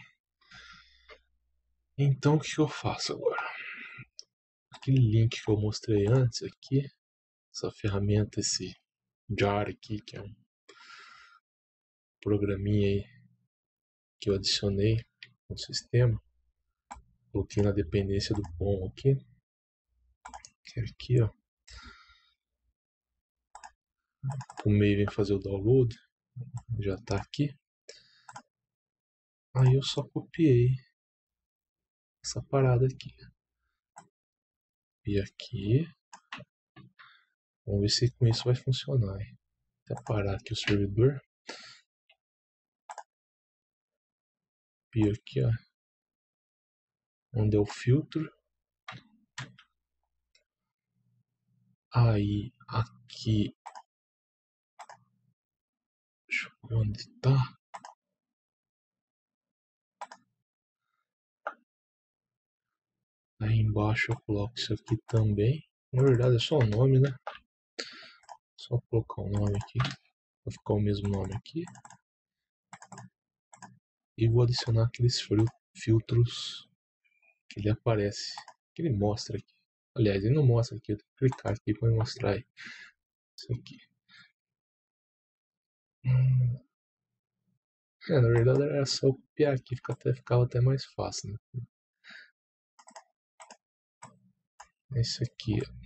Então o que eu faço agora? Aquele link que eu mostrei antes aqui, essa ferramenta, esse jar aqui, que é um programinha aí que eu adicionei no sistema. Coloquei na dependência do bom aqui. Que é aqui, ó. O meio vem fazer o download. Já tá aqui. Aí eu só copiei essa parada aqui. E aqui. Vamos ver se com isso vai funcionar. Até parar aqui o servidor. E aqui, ó. Onde é o filtro. Aí, aqui. Deixa eu ver onde tá. Aí embaixo eu coloco isso aqui também. Na verdade é só o nome, né? Só colocar o nome aqui. Vai ficar o mesmo nome aqui. E vou adicionar aqueles filtros que ele aparece. Que ele mostra aqui. Aliás, ele não mostra aqui. Eu tenho que clicar aqui para mostrar isso aqui. Na verdade era só copiar aqui. Ficava até mais fácil, né? É isso aqui, ó.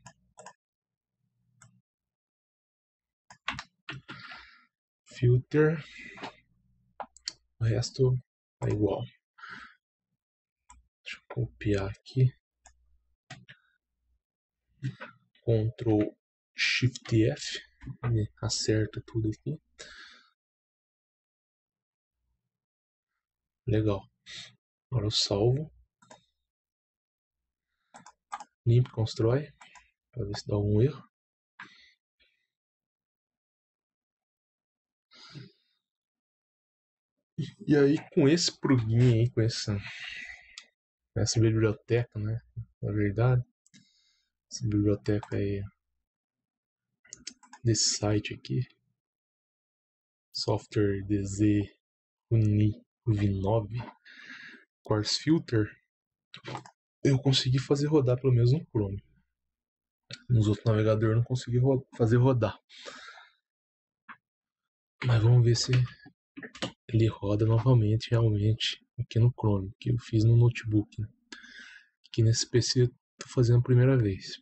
Filter. O resto é igual. Deixa eu copiar aqui. Ctrl Shift F. Acerta tudo aqui. Legal. Agora eu salvo. Limpo, constrói. Para ver se dá algum erro. E aí com esse plugin aí, com essa biblioteca, né? Na verdade, essa biblioteca aí desse site aqui, software DZ UV9 Course Filter, eu consegui fazer rodar pelo menos no Chrome. Nos outros navegadores eu não consegui fazer rodar. Mas vamos ver se ele roda novamente, realmente, aqui no Chrome, que eu fiz no notebook, né? Aqui nesse PC eu tô fazendo a primeira vez.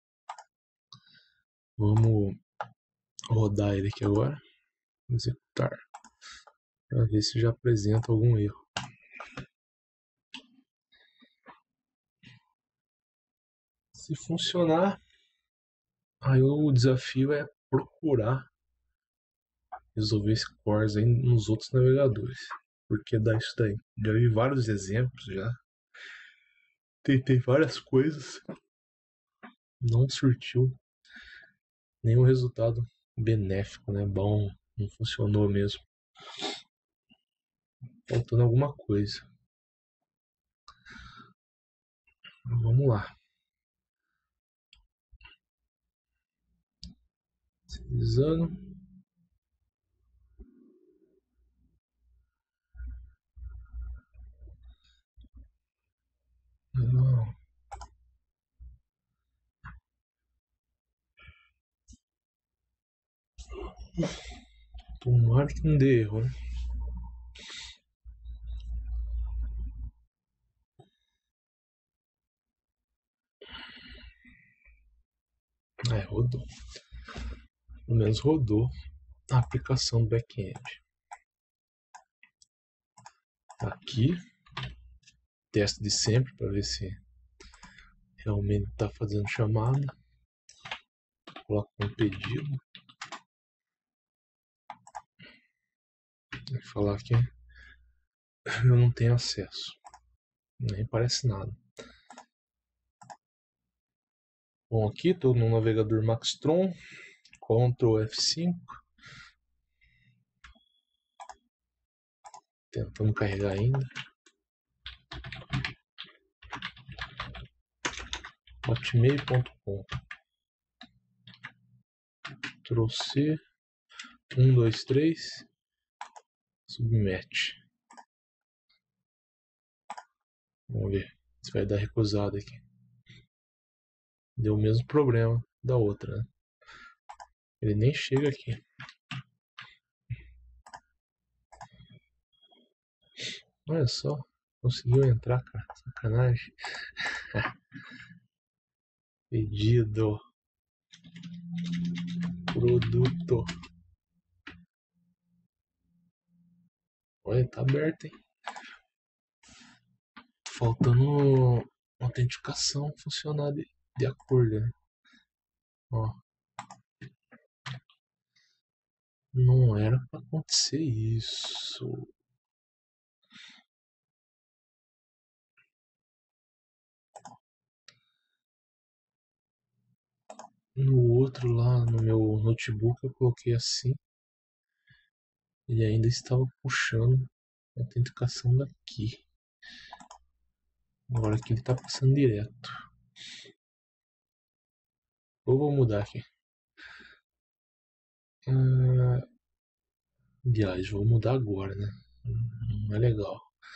Vamos rodar ele aqui agora. Executar. Para ver se já apresenta algum erro. Se funcionar, aí o desafio é procurar resolver esse CORS aí nos outros navegadores. Porque dá isso daí. Já vi vários exemplos já. Tentei várias coisas. não surtiu nenhum resultado benéfico, né? Bom, não funcionou mesmo. Faltando alguma coisa. Vamos lá. Utilizando. Não. Tomara que não dê erro, né? Rodou. Pelo menos rodou a aplicação do back-end. Aqui, teste de sempre para ver se realmente está fazendo chamada. Coloco um pedido. Vai falar que eu não tenho acesso. Nem parece nada. Bom, aqui estou no navegador Maxtron. Ctrl F5. Tentando carregar ainda. hotmail.com. Ctrl+C. 1, 2, 3. Submete. Vamos ver se vai dar recusado aqui. Deu o mesmo problema da outra, né? Ele nem chega aqui. Olha só. Conseguiu entrar, cara. Sacanagem. Pedido. Produto. Olha, tá aberto, hein? Faltando autenticação funcionar de acordo, né? Ó. Não era pra acontecer isso. No outro lá, no meu notebook, eu coloquei assim. Ele ainda estava puxando a autenticação daqui. Agora aqui ele está passando direto. Ou vou mudar aqui. Aliás, vou mudar agora, né? Não é legal.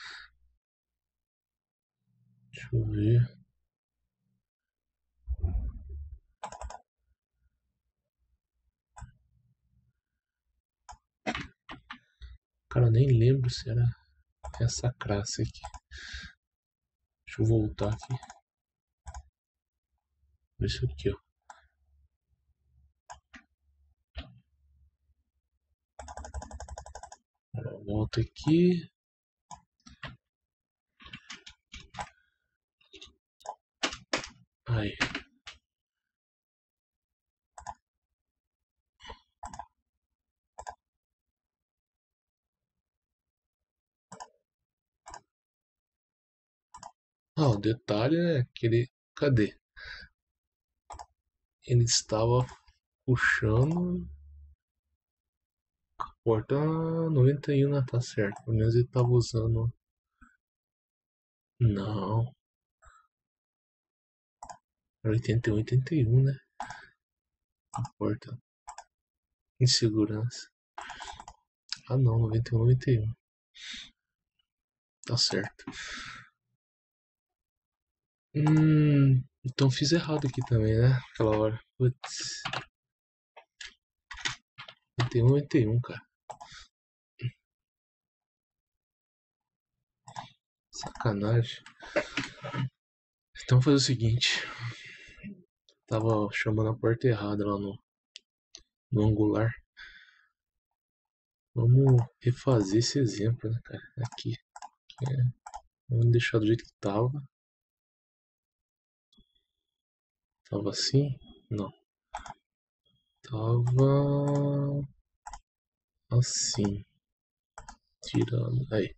Deixa eu ver. Cara, eu nem lembro se era essa classe aqui. Deixa eu voltar aqui. Isso aqui, ó. Volta aqui. Aí. Ah, o detalhe é que ele... Cadê? Ele estava puxando a porta 91, né? Tá certo. Pelo menos ele estava usando... Não. 81, 81, né? A porta. Insegurança. Ah não, 91, 91. Tá certo. Então fiz errado aqui também, né? Aquela hora. Putz. 91, 91, cara. Sacanagem. Então fazer o seguinte. Tava chamando a porta errada lá no Angular. Vamos refazer esse exemplo, né, cara? Aqui. Vamos deixar do jeito que tava. Tava assim? Não. Tava assim. Tirando. Aí.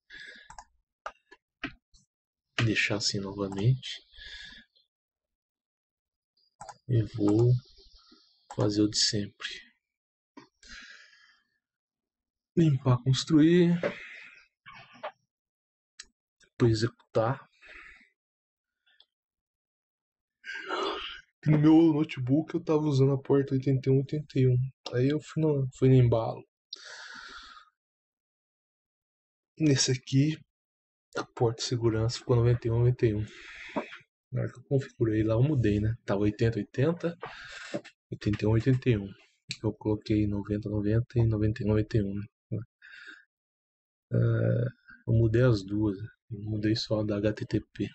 Deixar assim novamente. e vou fazer o de sempre. Limpar, construir, depois executar. No meu notebook eu tava usando a porta 8181. Aí eu fui no embalo. Nesse aqui, a porta de segurança ficou 9191. Na hora que eu configurei lá, eu mudei, né? Tava 8080, 8181. Eu coloquei 9090 e 9191. Eu mudei as duas. Eu mudei só da HTTP.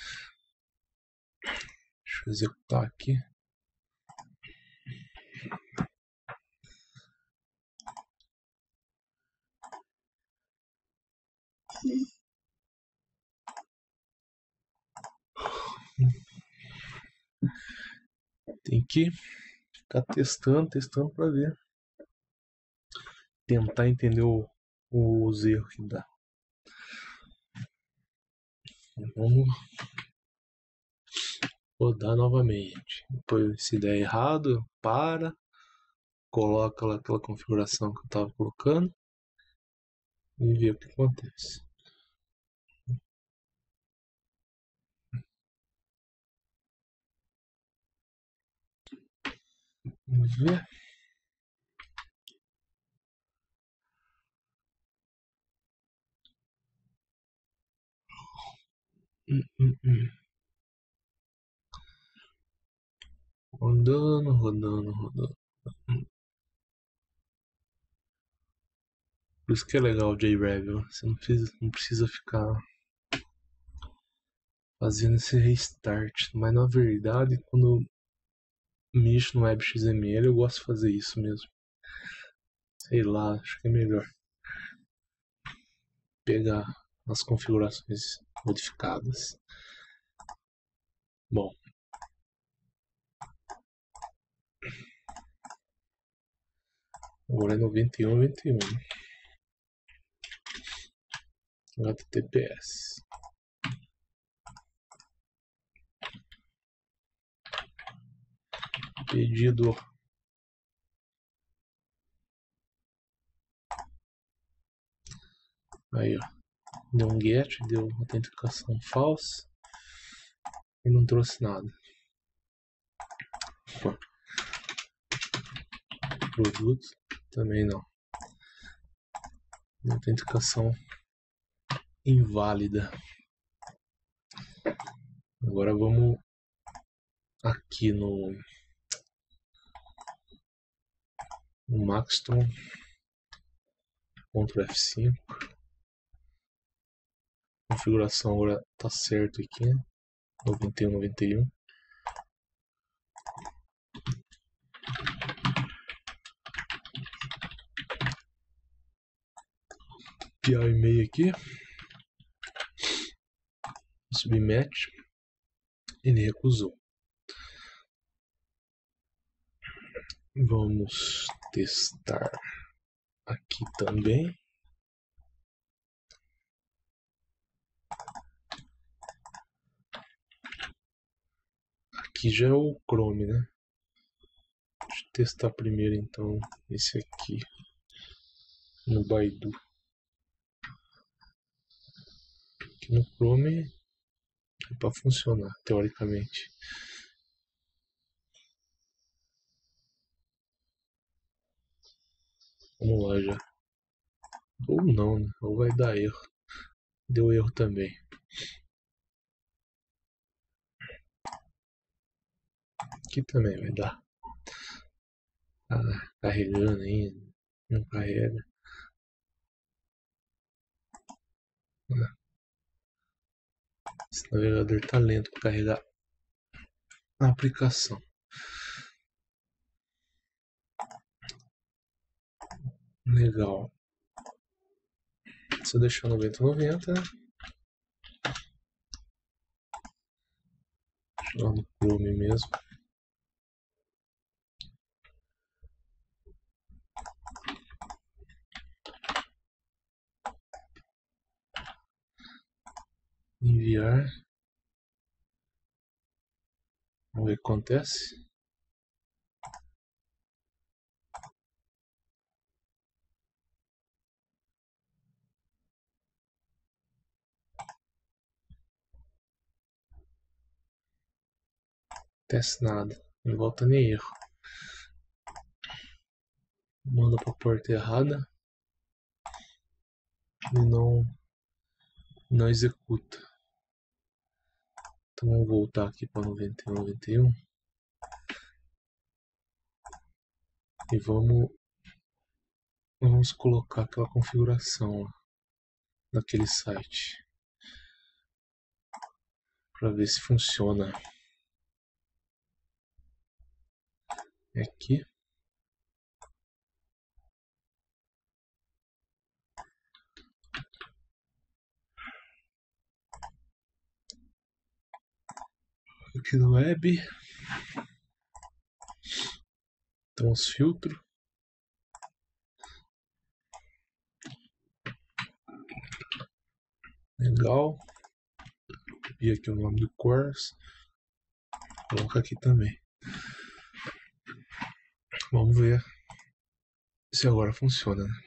Deixa eu executar aqui. Tem que ficar testando pra ver. Tentar entender os erros que dá. Vamos rodar novamente. Depois, se der errado, coloca lá aquela configuração que eu estava colocando e vê o que acontece. Vamos ver. Rodando. Por isso que é legal o JReview. Você não precisa ficar fazendo esse restart. Mas na verdade, quando eu mexo no WebXML, eu gosto de fazer isso mesmo. Sei lá, acho que é melhor pegar as configurações modificadas. Bom, agora é 9191. HTTPS. Pedido. Aí, ó. Deu um get, deu autenticação falsa e não trouxe nada. Produto também não. Autenticação inválida. Agora vamos aqui no Maxton, Ctrl F5. A configuração agora tá certo aqui, né? 9191. Copiar o e-mail aqui. Submete. Ele recusou. Vamos testar aqui também. Aqui já é o Chrome, né? Deixa eu testar primeiro então esse aqui no Baidu. Aqui no Chrome é para funcionar, teoricamente. Vamos lá já. Ou não, né? Ou vai dar erro. Deu erro também. Aqui também vai dar. Ah, carregando ainda. Não carrega. Esse navegador tá lento para carregar a aplicação. Legal. Se eu deixar 9090, lá no Chrome mesmo. Enviar. Vamos ver o que acontece. acontece nada. Não volta nem erro. Manda pra porta errada e não executa. Então vamos voltar aqui para 91 e vamos colocar aquela configuração lá daquele site para ver se funciona. Aqui no web, então os filtros. Legal. E aqui o nome do course. Coloca aqui também. Vamos ver se agora funciona, né?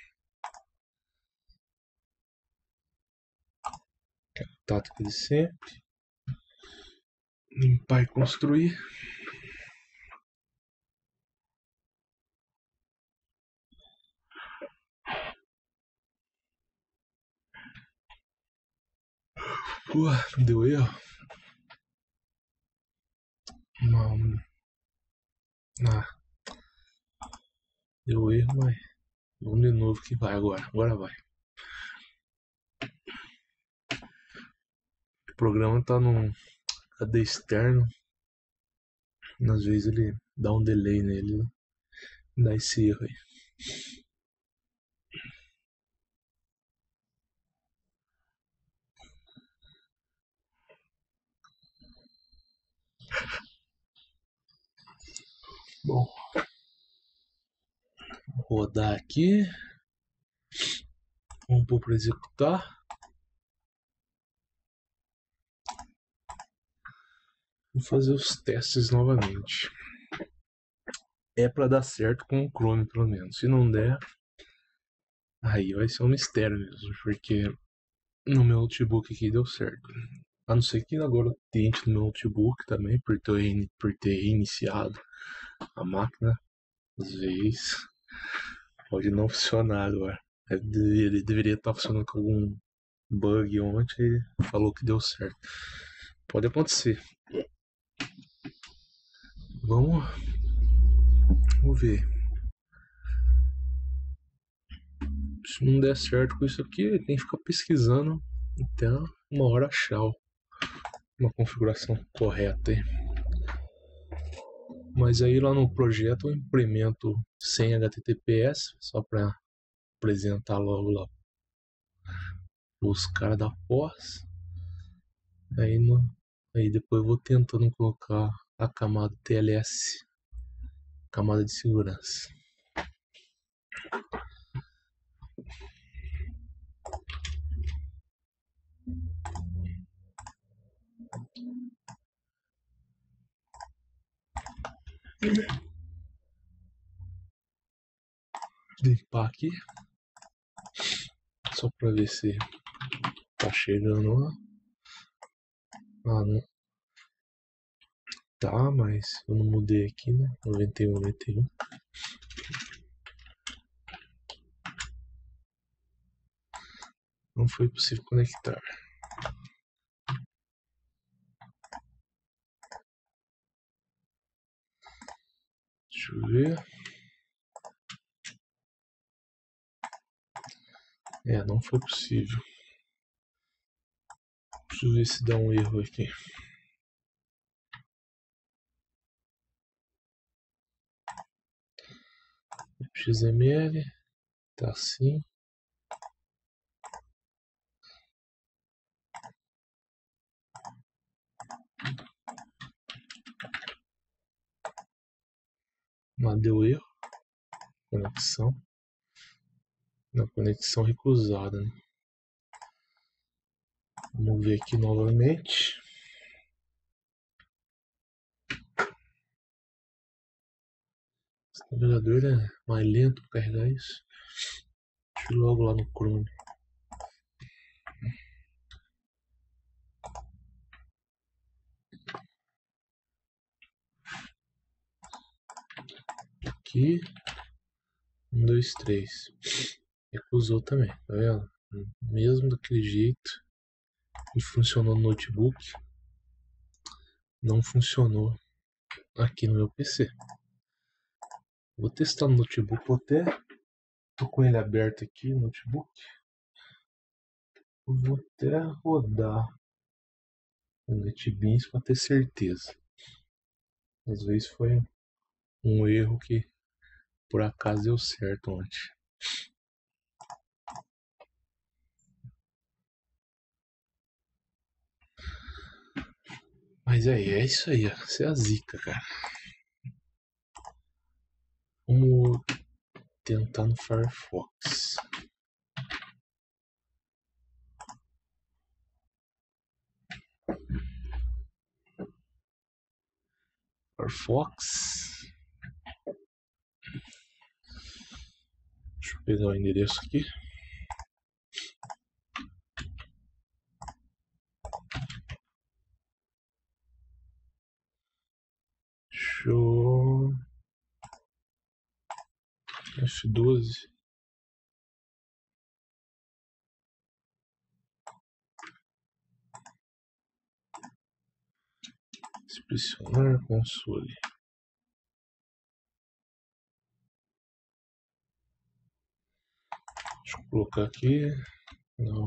Tática de sempre. Limpar e construir. Deu erro. Deu erro, mas vamos de novo que vai agora. Agora vai. O programa tá num HD externo. Às vezes ele dá um delay nele, né? Dá esse erro aí. Bom, vou rodar aqui. Vamos pôr para executar. Vou fazer os testes novamente. É para dar certo com o Chrome, pelo menos. Se não der, aí vai ser um mistério mesmo, porque no meu notebook aqui deu certo. A não ser que agora tente no meu notebook também, por ter reiniciado a máquina. Às vezes pode não funcionar agora. Ele deveria estar funcionando com algum bug ontem e falou que deu certo. Pode acontecer. Vamos ver. Se não der certo com isso aqui, tem que ficar pesquisando até uma hora achar uma configuração correta aí. Mas aí lá no projeto eu implemento sem HTTPS, só para apresentar logo lá os caras da pós. Aí depois eu vou tentando colocar a camada TLS, camada de segurança. Limpar aqui, só para ver se tá chegando lá. Ah, não. Tá, mas eu não mudei aqui, né? 91. Não foi possível conectar. Deixa eu ver. Não foi possível. Deixa eu ver se dá um erro aqui. XML, tá assim. Mas deu erro. Conexão. Na conexão recusada, né? Vamos ver aqui novamente. Esse navegador é mais lento para carregar isso. Deixa eu ir logo lá no Chrome. aqui. 1, 2, 3. Recusou também, tá vendo? Mesmo daquele jeito que funcionou no notebook, não funcionou aqui no meu PC. Vou testar no notebook, tô com ele aberto aqui, no notebook. Vou até rodar o NetBeans para ter certeza. Às vezes foi um erro que por acaso deu certo ontem. Mas aí, é isso aí, ó. Isso é a zica, cara. Vamos tentar no Firefox. Firefox. Deixa eu pegar o endereço aqui. Show. F12. Inspecionar console. Deixa eu colocar aqui. Não.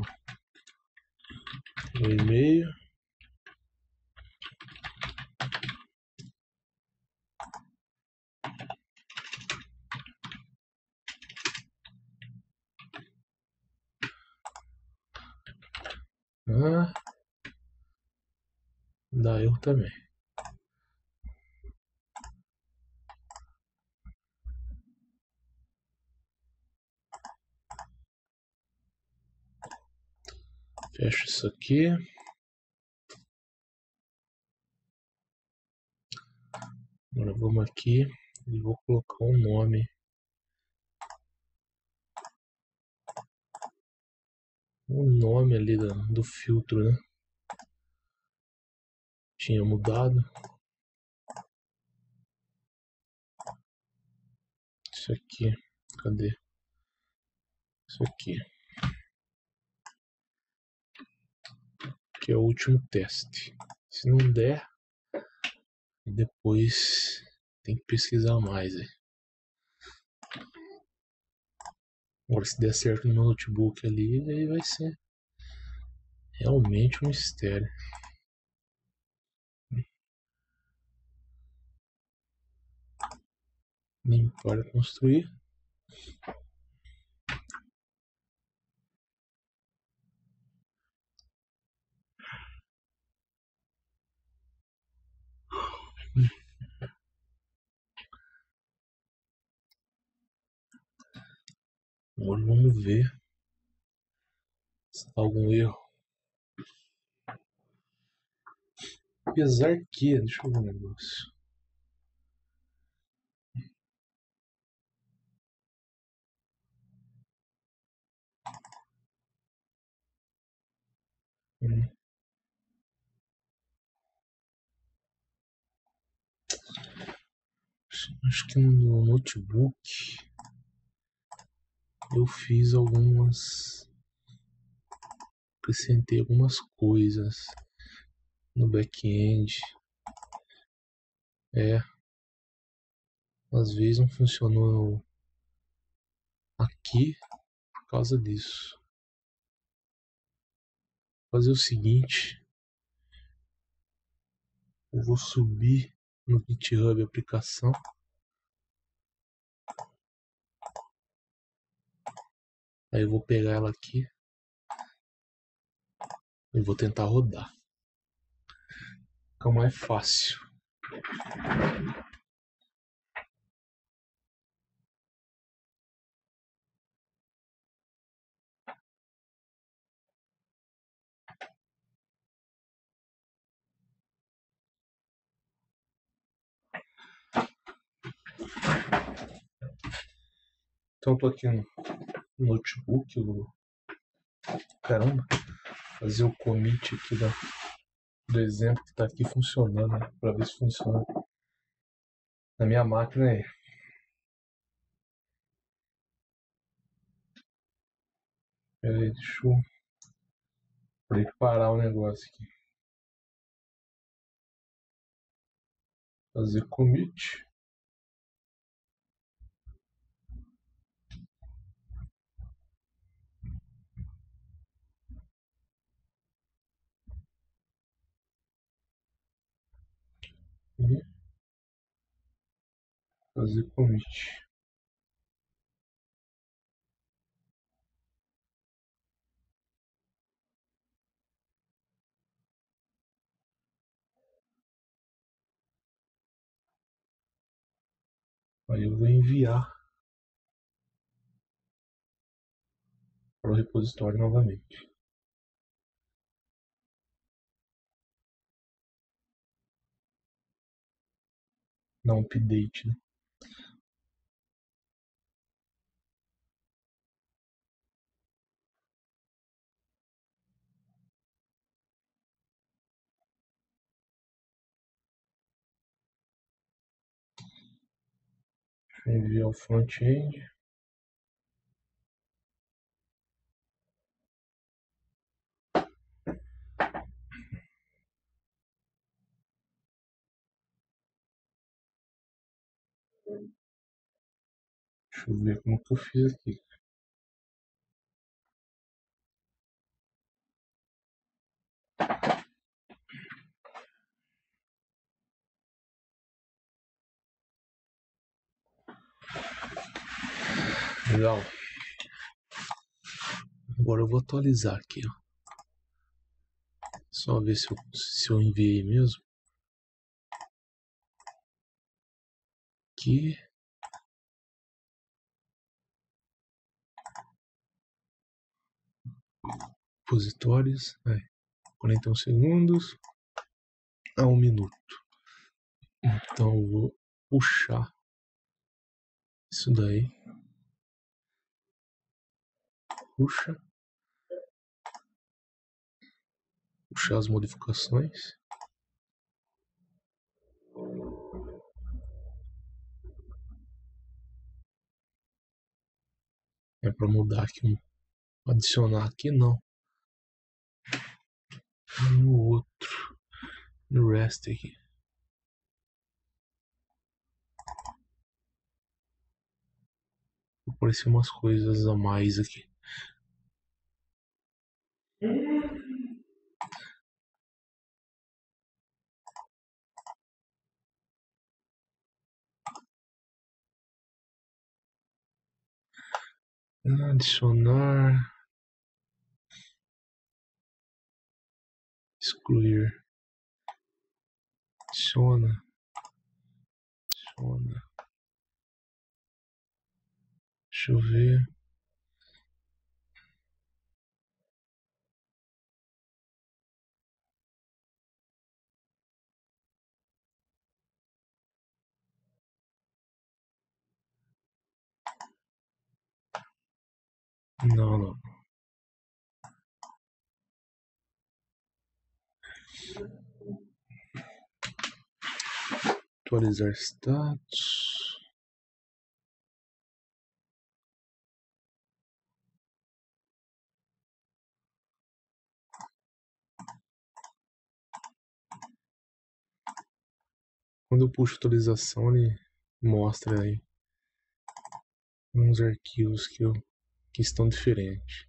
O e-mail. Ah, dá erro também. Fecha isso aqui. Agora vamos aqui e vou colocar um nome. O nome ali do filtro, né? Tinha mudado. Isso aqui. Cadê? Isso aqui. Que é o último teste. Se não der, depois tem que pesquisar mais. Agora, se der certo no meu notebook ali, aí vai ser realmente um mistério. Limpar e construir. Agora vamos ver se tá algum erro. Apesar que, deixa eu ver um negócio. Acho que no notebook eu fiz acrescentei algumas coisas no back-end. Às vezes não funcionou aqui por causa disso. Vou fazer o seguinte, eu vou subir no GitHub a aplicação. Aí eu vou pegar ela aqui e vou tentar rodar. Fica mais fácil. Então eu tô aqui no notebook, caramba, fazer o commit aqui do exemplo que tá aqui funcionando, né? Para ver se funciona na minha máquina aí. Pera aí, deixa eu preparar o negócio aqui. Fazer commit. E fazer commit. Aí eu vou enviar para o repositório novamente. Dar um update, né? Deixa eu enviar o front-end. Deixa eu ver como que eu fiz aqui. Legal. Agora eu vou atualizar aqui, ó. Só ver se eu enviei mesmo. Aqui. Repositórios. 41 segundos a 1 minuto. Então eu vou puxar isso daí. Puxar as modificações. É para mudar aqui, adicionar aqui não. No outro, no REST aqui. Vou aparecer umas coisas a mais aqui. Adicionar. Excluir. Adiciona. Deixa eu ver. Não. Atualizar status. Quando eu puxo atualização, ele mostra aí uns arquivos que estão diferentes.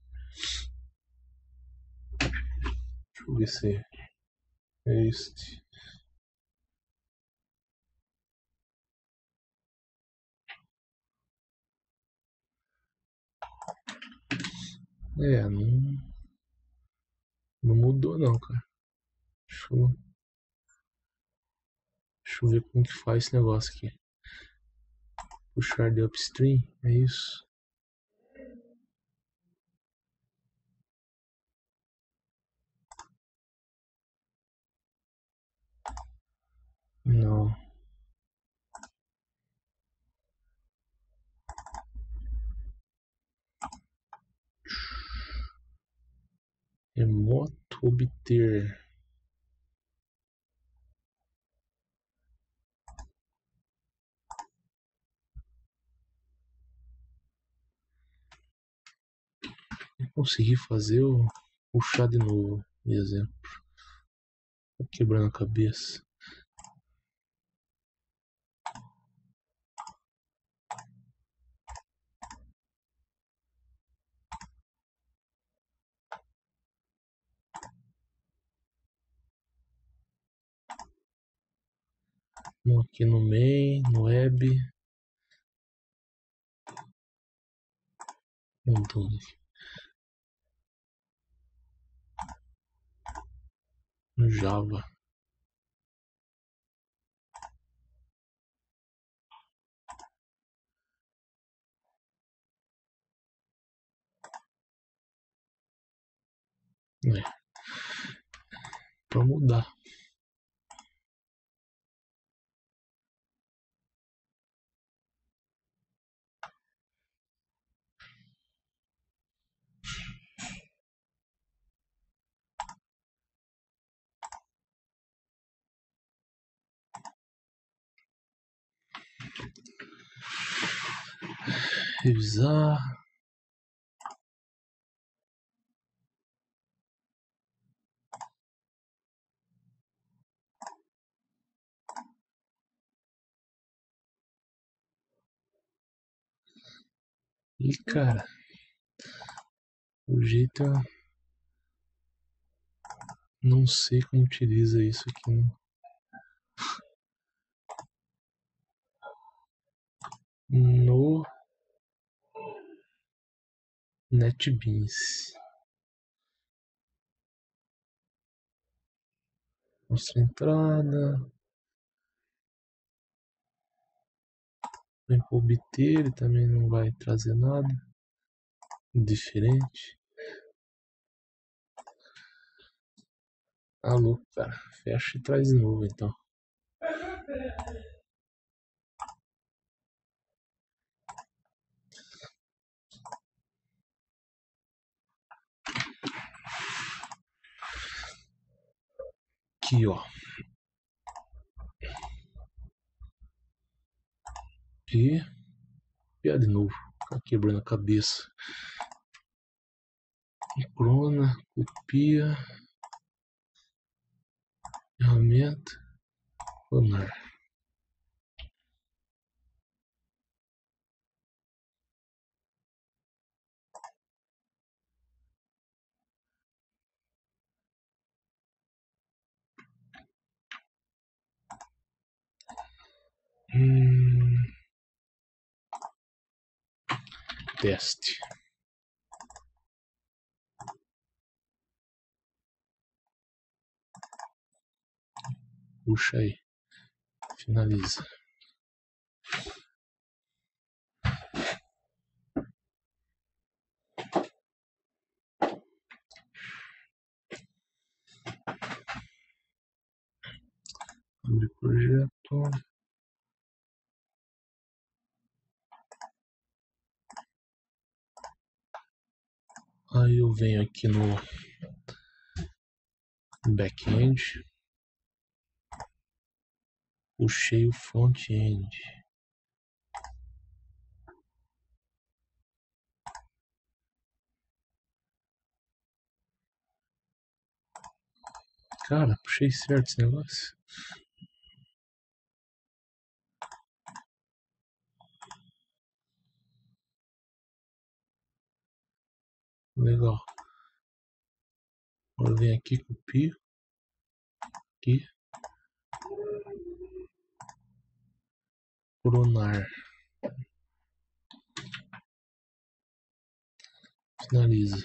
Deixa eu ver se é este. Não mudou não, cara. Deixa eu ver como que faz esse negócio aqui. Puxar de upstream, é isso? Não. Remoto obter. consegui fazer, eu vou puxar de novo o exemplo. Tô quebrando a cabeça. Um aqui no main, no web. No Java. Pra mudar. Revisar. E cara, o jeito é... Não sei como utiliza isso aqui, né? No NetBeans. Mostra a entrada. Vem para obter, ele também não vai trazer nada diferente. Alô, cara. Fecha e traz de novo, então. Aqui, ó. E copiar de novo. Ficar quebrando a cabeça. Clona, copia. Ferramenta. Clonar. Teste. Puxa aí. Finaliza. Abre projeto. Aí eu venho aqui no back-end. Puxei o front-end. Cara, puxei certo esse negócio. Legal. Agora vem aqui, copio. Aqui. Clonar. Finaliza.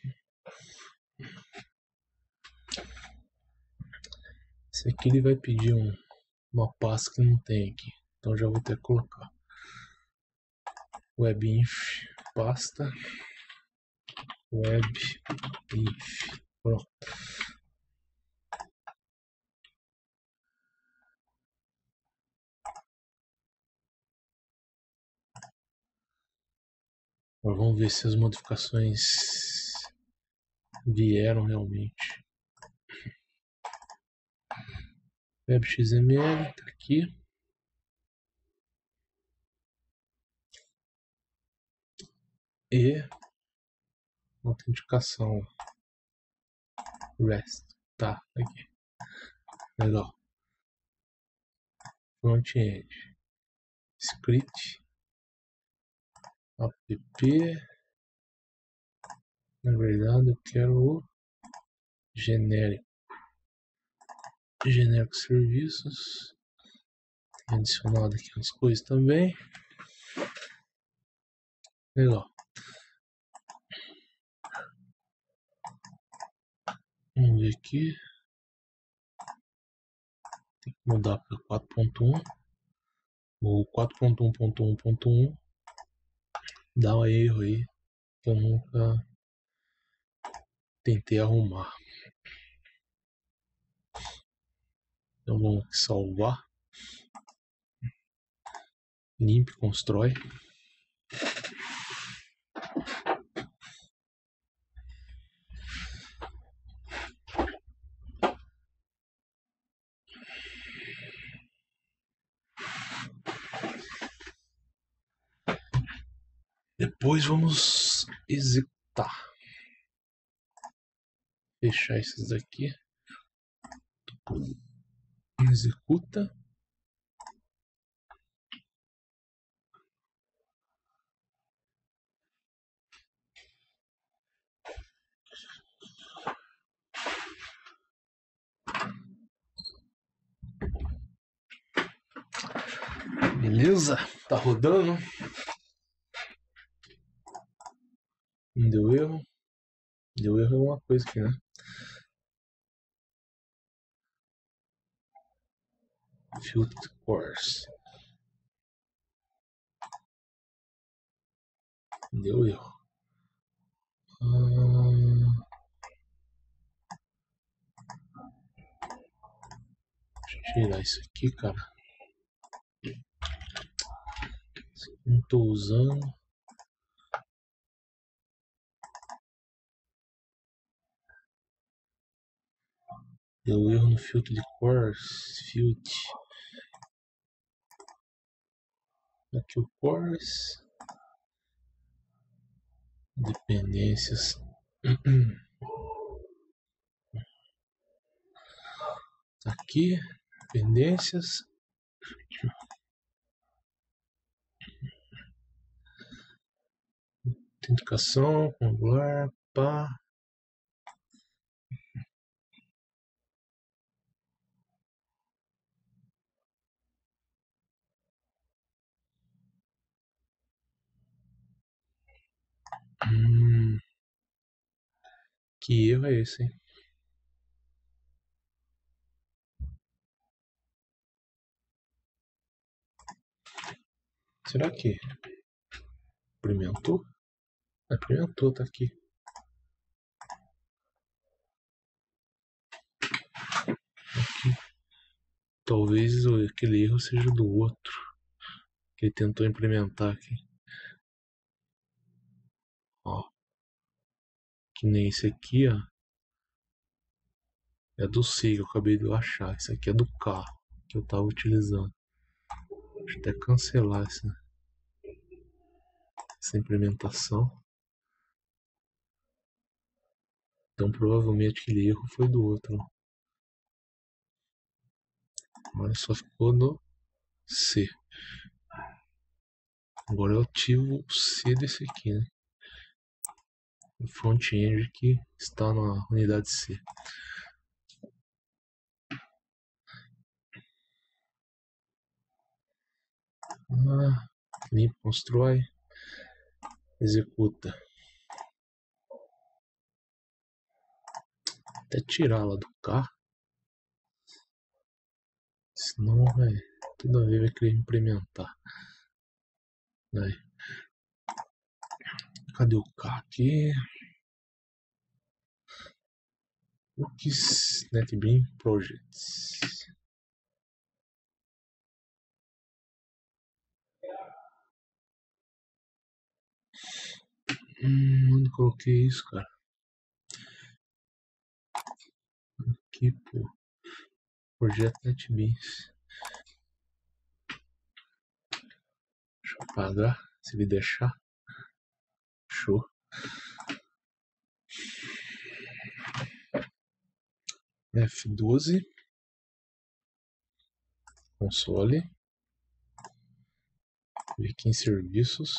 Esse aqui ele vai pedir uma pasta que não tem aqui. Então já vou ter que colocar. Webinf pasta. Webinf. Pronto. Agora vamos ver se as modificações vieram realmente. WebXML tá aqui. E Autenticação. REST. Tá, aqui. Legal. Front-end. Script. App. Na verdade, eu quero o genérico. Genérico serviços. Tem adicionado aqui as coisas também. Legal. Vamos ver aqui. Tem que mudar para 4.1. O 4.1.1.1 dá um erro aí que eu nunca tentei arrumar. Então vamos salvar. Limpe, constrói. Depois vamos executar. Fechar esses daqui. Executa. Beleza? Tá rodando. Não deu erro. Deu erro alguma coisa aqui, né? Filter course. Deu erro. Deixa eu tirar isso aqui, cara. Não tô usando. Deu erro no filtro de course. Filtro. Aqui o course. Dependências. Aqui. Dependências. Autenticação. Angular. Pá. Que erro é esse, hein? Será que experimentou? Experimentou, tá aqui. Talvez aquele erro seja do outro que ele tentou implementar aqui. Ó. Que nem esse aqui, ó. É do C que eu acabei de achar. Esse aqui é do carro que eu tava utilizando. Deixa eu até cancelar essa implementação. Então provavelmente aquele erro foi do outro. Agora só ficou no C. Agora eu ativo o C desse aqui, né? O front-end que está na unidade C. Limpa, constrói, executa. Até tirar lá do carro. Senão vai toda vez vai querer implementar. Aí. Cadê o carro aqui? Cookies NetBeans Projects. Onde coloquei isso, cara? Aqui, pô. Projeto NetBeans. Deixa eu apagar, se ele deixar. Show. F12, console, ver aqui em serviços.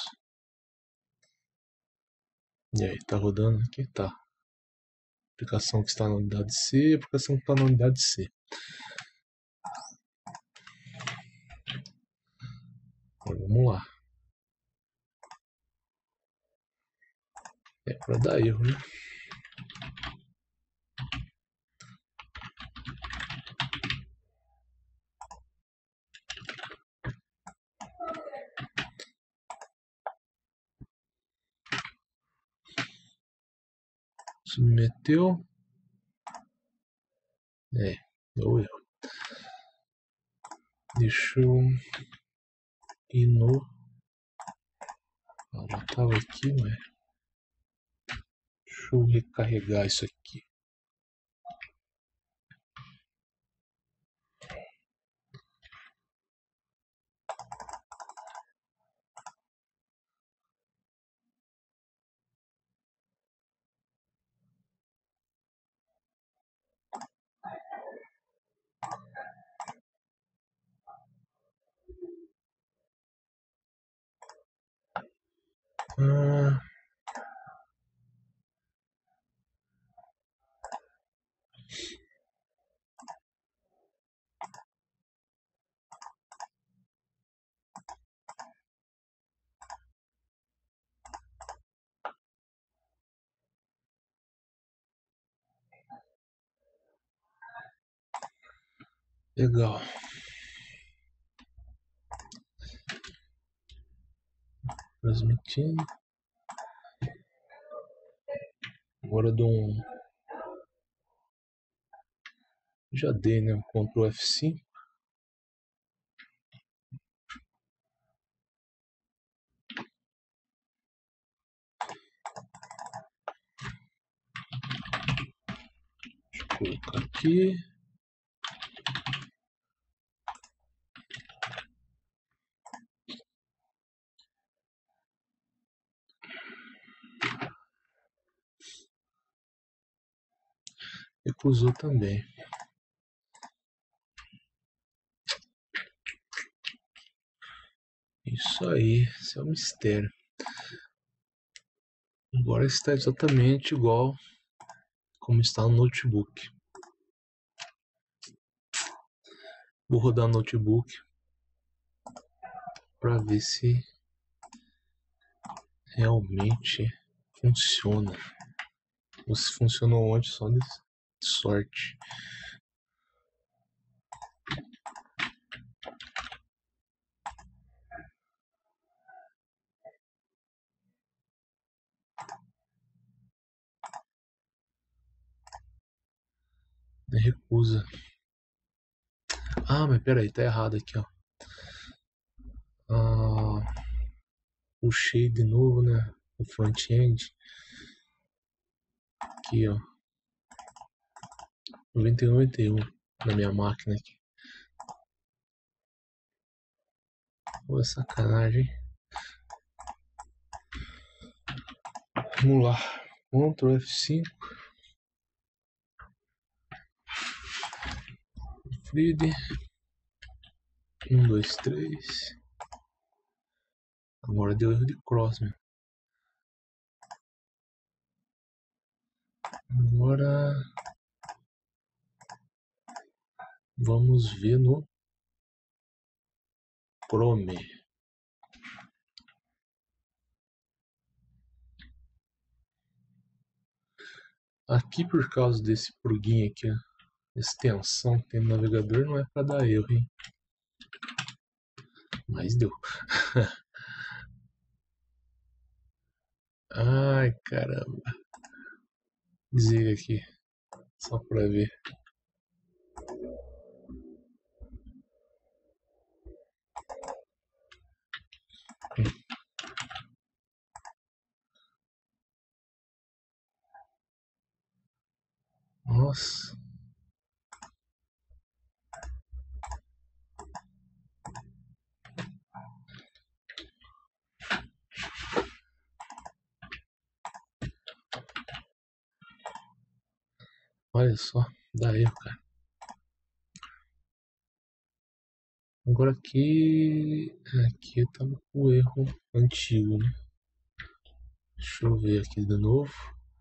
E aí, tá rodando aqui? Tá. Aplicação que está na unidade C, aplicação que está na unidade C. Então, vamos lá. É para dar erro, né? Submeteu. Deu erro. Deixa eu ir no... já tava aqui, ué. Deixa eu recarregar isso aqui. Ah, legal. Transmitindo. Agora eu dou um... Já dei, né? Ctrl F5. Deixa eu colocar aqui. Recusou também. Isso aí, esse é o mistério. Agora está exatamente igual como está no notebook. Vou rodar o notebook para ver se realmente funciona. Ou se funcionou ontem só de sorte. Recusa. Ah, mas peraí, tá errado aqui, ó. Puxei de novo, né? O front-end. Aqui, ó. 91 na minha máquina aqui. Pô, sacanagem. Vamos lá. Ctrl F5. Freed. 1, 2, 3. Agora deu erro de cross, meu. Agora vamos ver no Chrome. Aqui, por causa desse plugin aqui, ó, extensão que tem no navegador, não é para dar erro, hein? Mas deu. Ai, caramba. Desliga aqui, só para ver. Nossa. Olha só, Dá erro, cara. Agora aqui eu tava com o erro antigo, né? Deixa eu ver aqui de novo.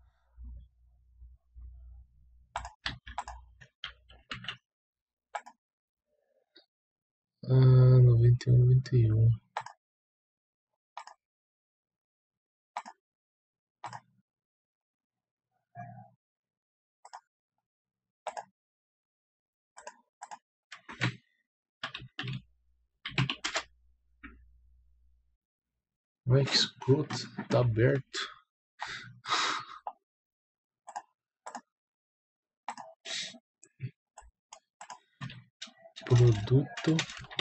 Ah, 91, 91. Ué, que escroto. Tá aberto. Produto.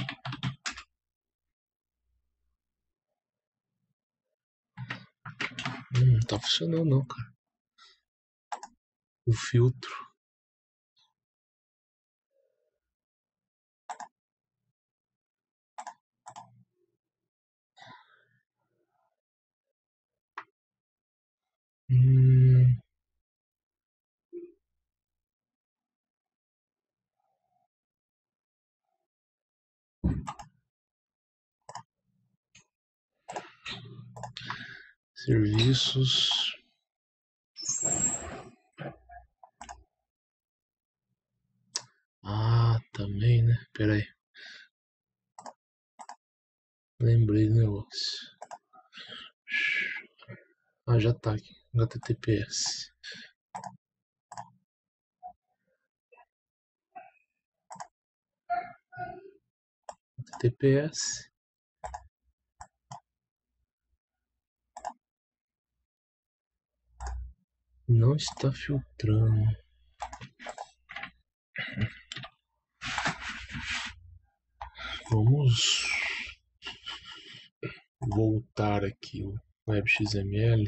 Não tá funcionando não, cara. O filtro. Hum, serviços. Ah, também, né? Pera aí. Lembrei do negócio. Ah, já tá aqui. HTTPS. HTTPS. Não está filtrando. Vamos voltar aqui o WebXML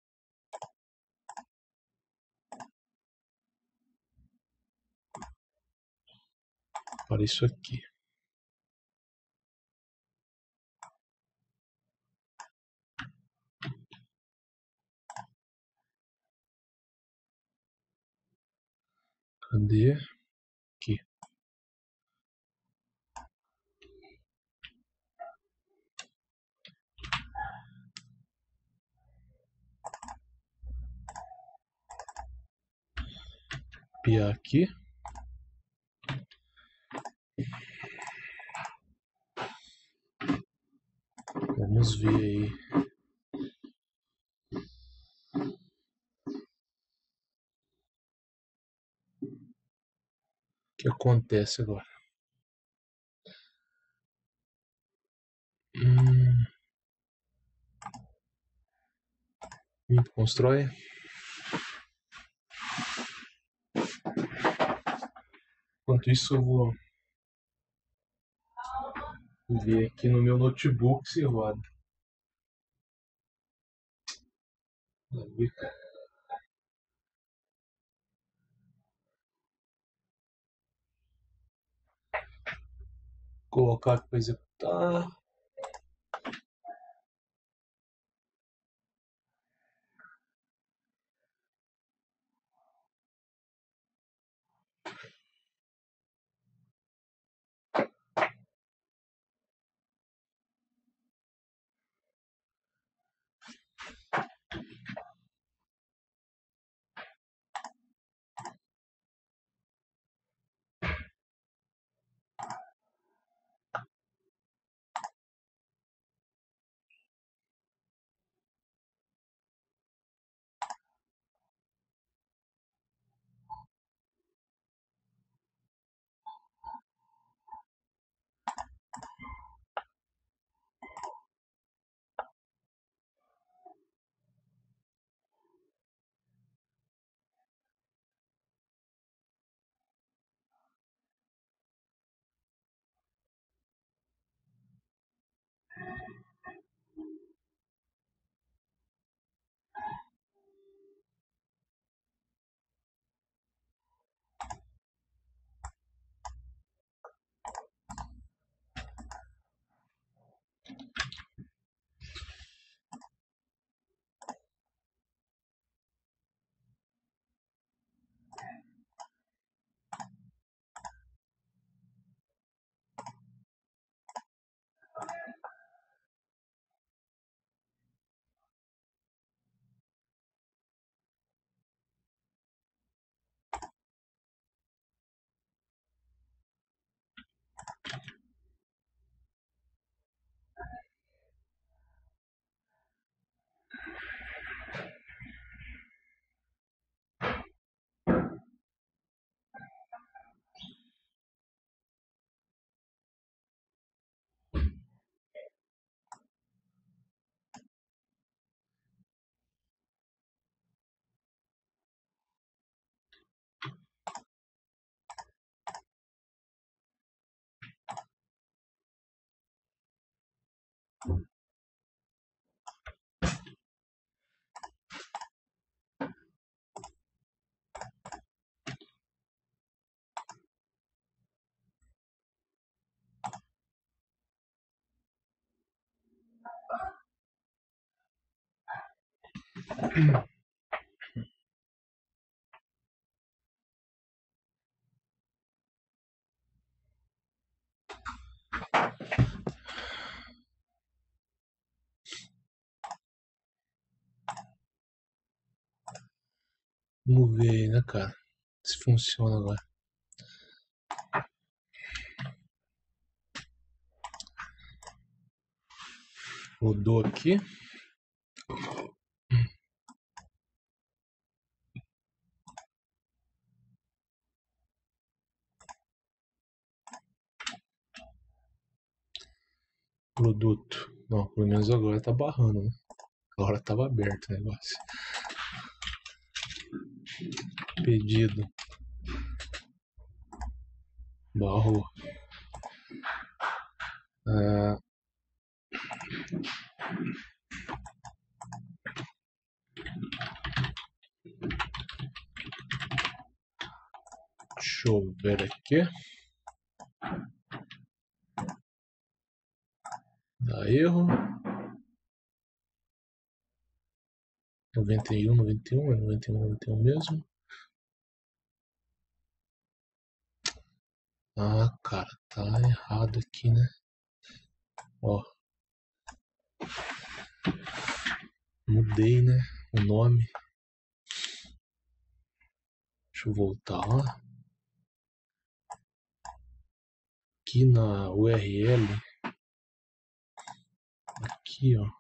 para isso aqui. Cadê? Aqui. Copiar aqui. Vamos ver aí. O que acontece agora? Constrói. Enquanto isso eu vou ver aqui no meu notebook se roda. Colocar aqui para executar. Vamos ver aí, né, cara? Se funciona agora. Rodou aqui. Produto. Não, pelo menos agora tá barrando, né? Agora tava aberto o negócio. Pedido. Barrou. Deixa eu ver aqui. Dá erro. 91, 91, é 91, 91 mesmo. Ah, cara, tá errado aqui, né? Ó. Mudei, né? O nome. Deixa eu voltar lá. Aqui na URL. Aqui, ó.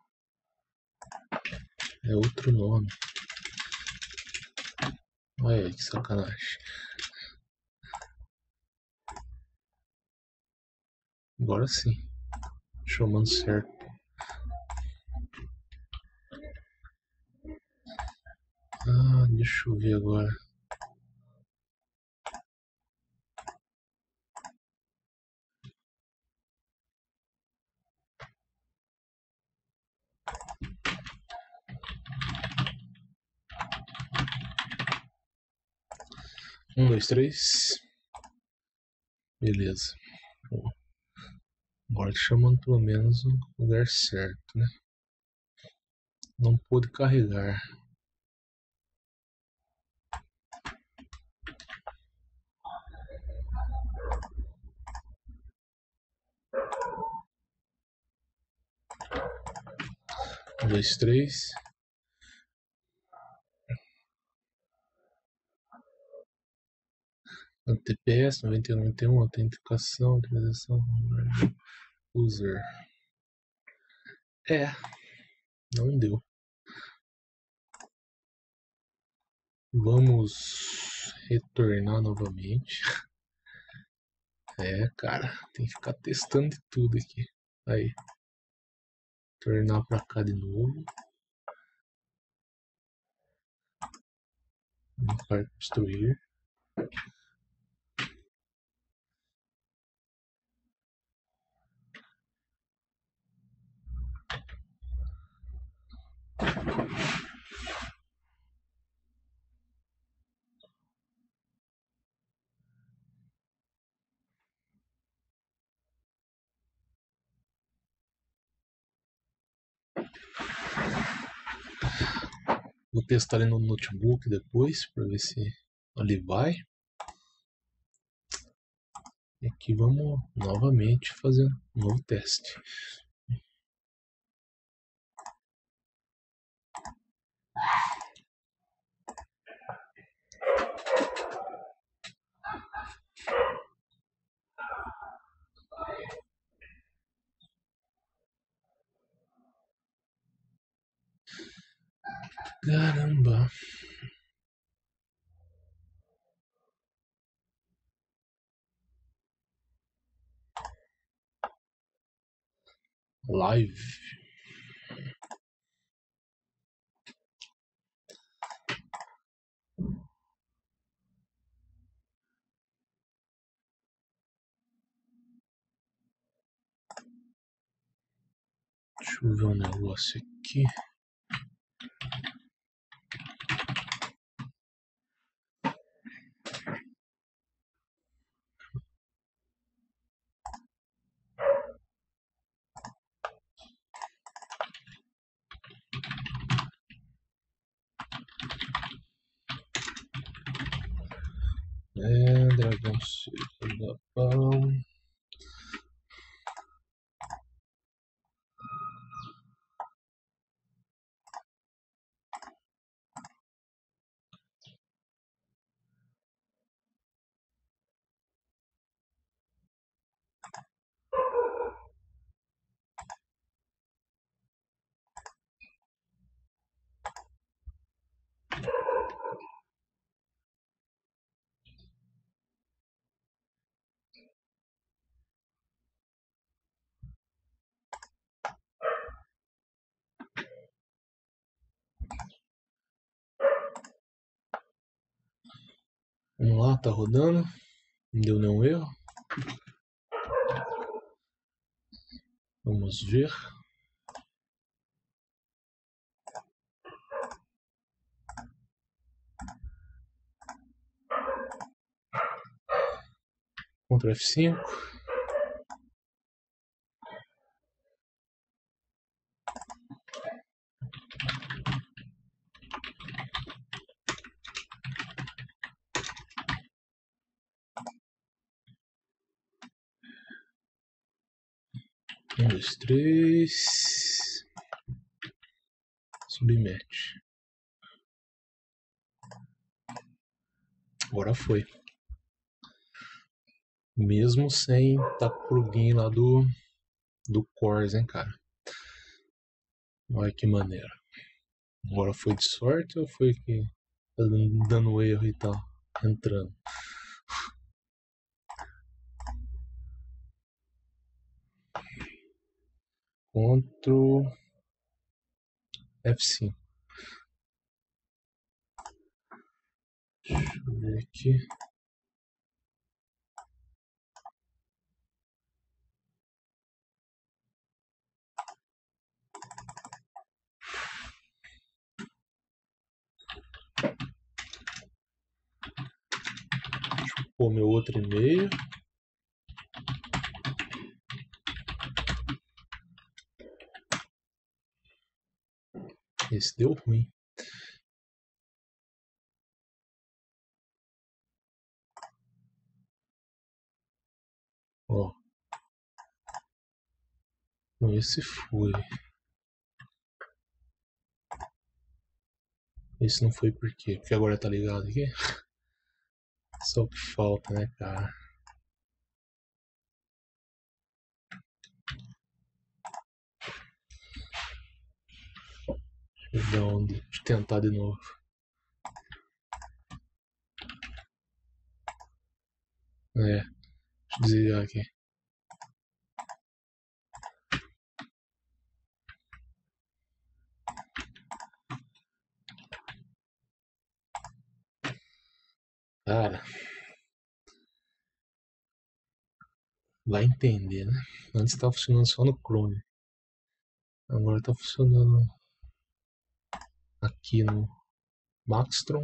É outro nome. Olha aí, que sacanagem. Agora sim. Chamando certo. Ah, deixa eu ver agora. Um, dois, três. Beleza. Bom, agora chamando pelo menos o lugar certo, né? Não pôde carregar. Um, dois, três. TPS 91, 91, autenticação, atualização, user. É, não deu. Vamos retornar novamente. É, cara, tem que ficar testando de tudo aqui. Aí, tornar pra cá de novo. Para construir. Vou testar ele no notebook depois para ver se ali vai. E aqui vamos novamente fazer um novo teste. Caramba! Live. Deixa eu ver um negócio aqui. Dragão seco da pão. Vamos lá, tá rodando. Não deu nenhum erro. Vamos ver. Ctrl F5. Um, dois, três. Submete. Agora foi. Mesmo sem tá com o plugin lá do Cores, hein, cara. Olha que maneira. Agora foi de sorte ou foi que tá dando erro e tá entrando? Ctrl F5. Deixa eu ver aqui. Deixa eu pôr meu outro e-mail. Esse deu ruim. Ó. Esse foi. Esse não foi por quê? Porque agora tá ligado aqui? Só que falta, né, cara? Deixa eu tentar de novo. Deixa eu desligar aqui. Cara, vai entender, né? Antes tava funcionando só no Chrome. Agora tá funcionando aqui no Maxtron.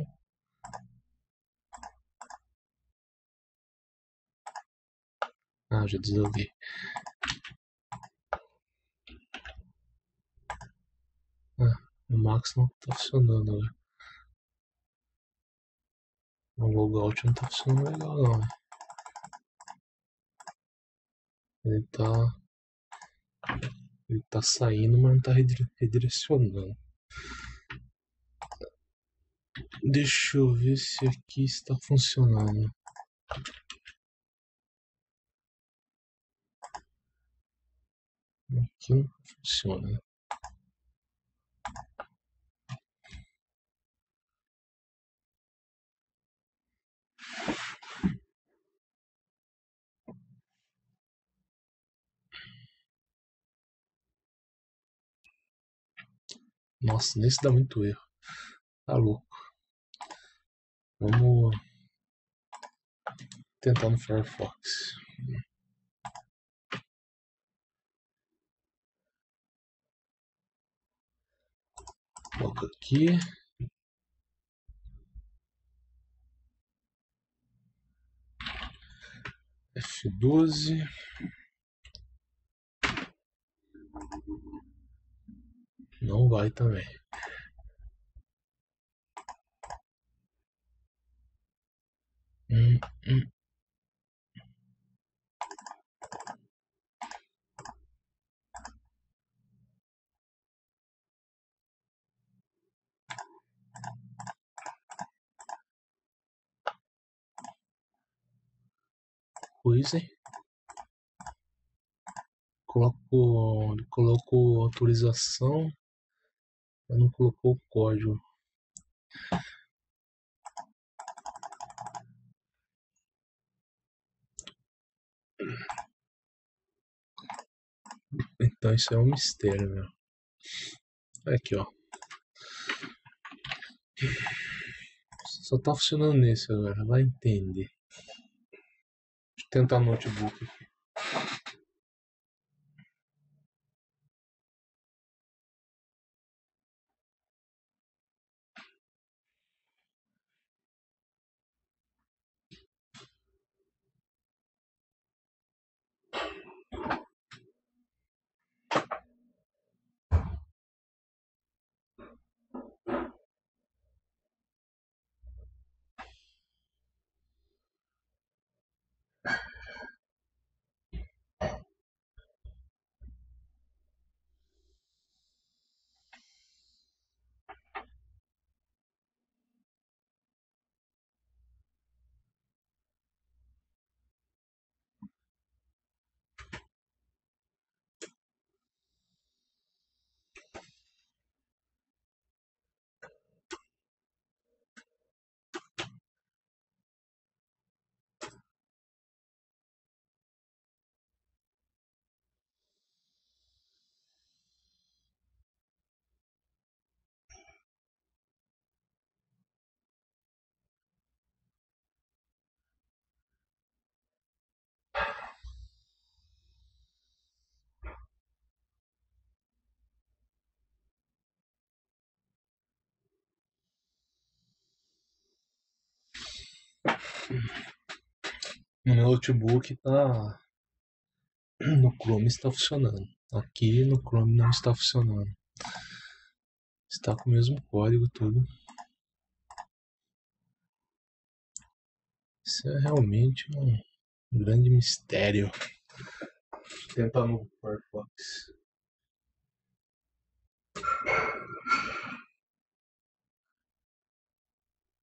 Já desloguei. O Maxtron tá funcionando agora. O logout não tá funcionando legal não. Ele tá saindo, mas não tá redirecionando. Deixa eu ver se aqui está funcionando. Aqui não funciona. Nossa, nesse dá muito erro. Tá louco. Vamos tentar no Firefox. Coloca aqui. F12. Não vai também. Hum, hum. Coisa. Colocou autorização, mas não colocou o código. Então isso é um mistério, meu. Aqui, ó. Só tá funcionando nesse agora, vai entender. Deixa eu tentar no notebook aqui. No meu notebook tá. No Chrome está funcionando. Aqui no Chrome não está funcionando. Está com o mesmo código, tudo. Isso é realmente um grande mistério. Vou tentar no Firefox.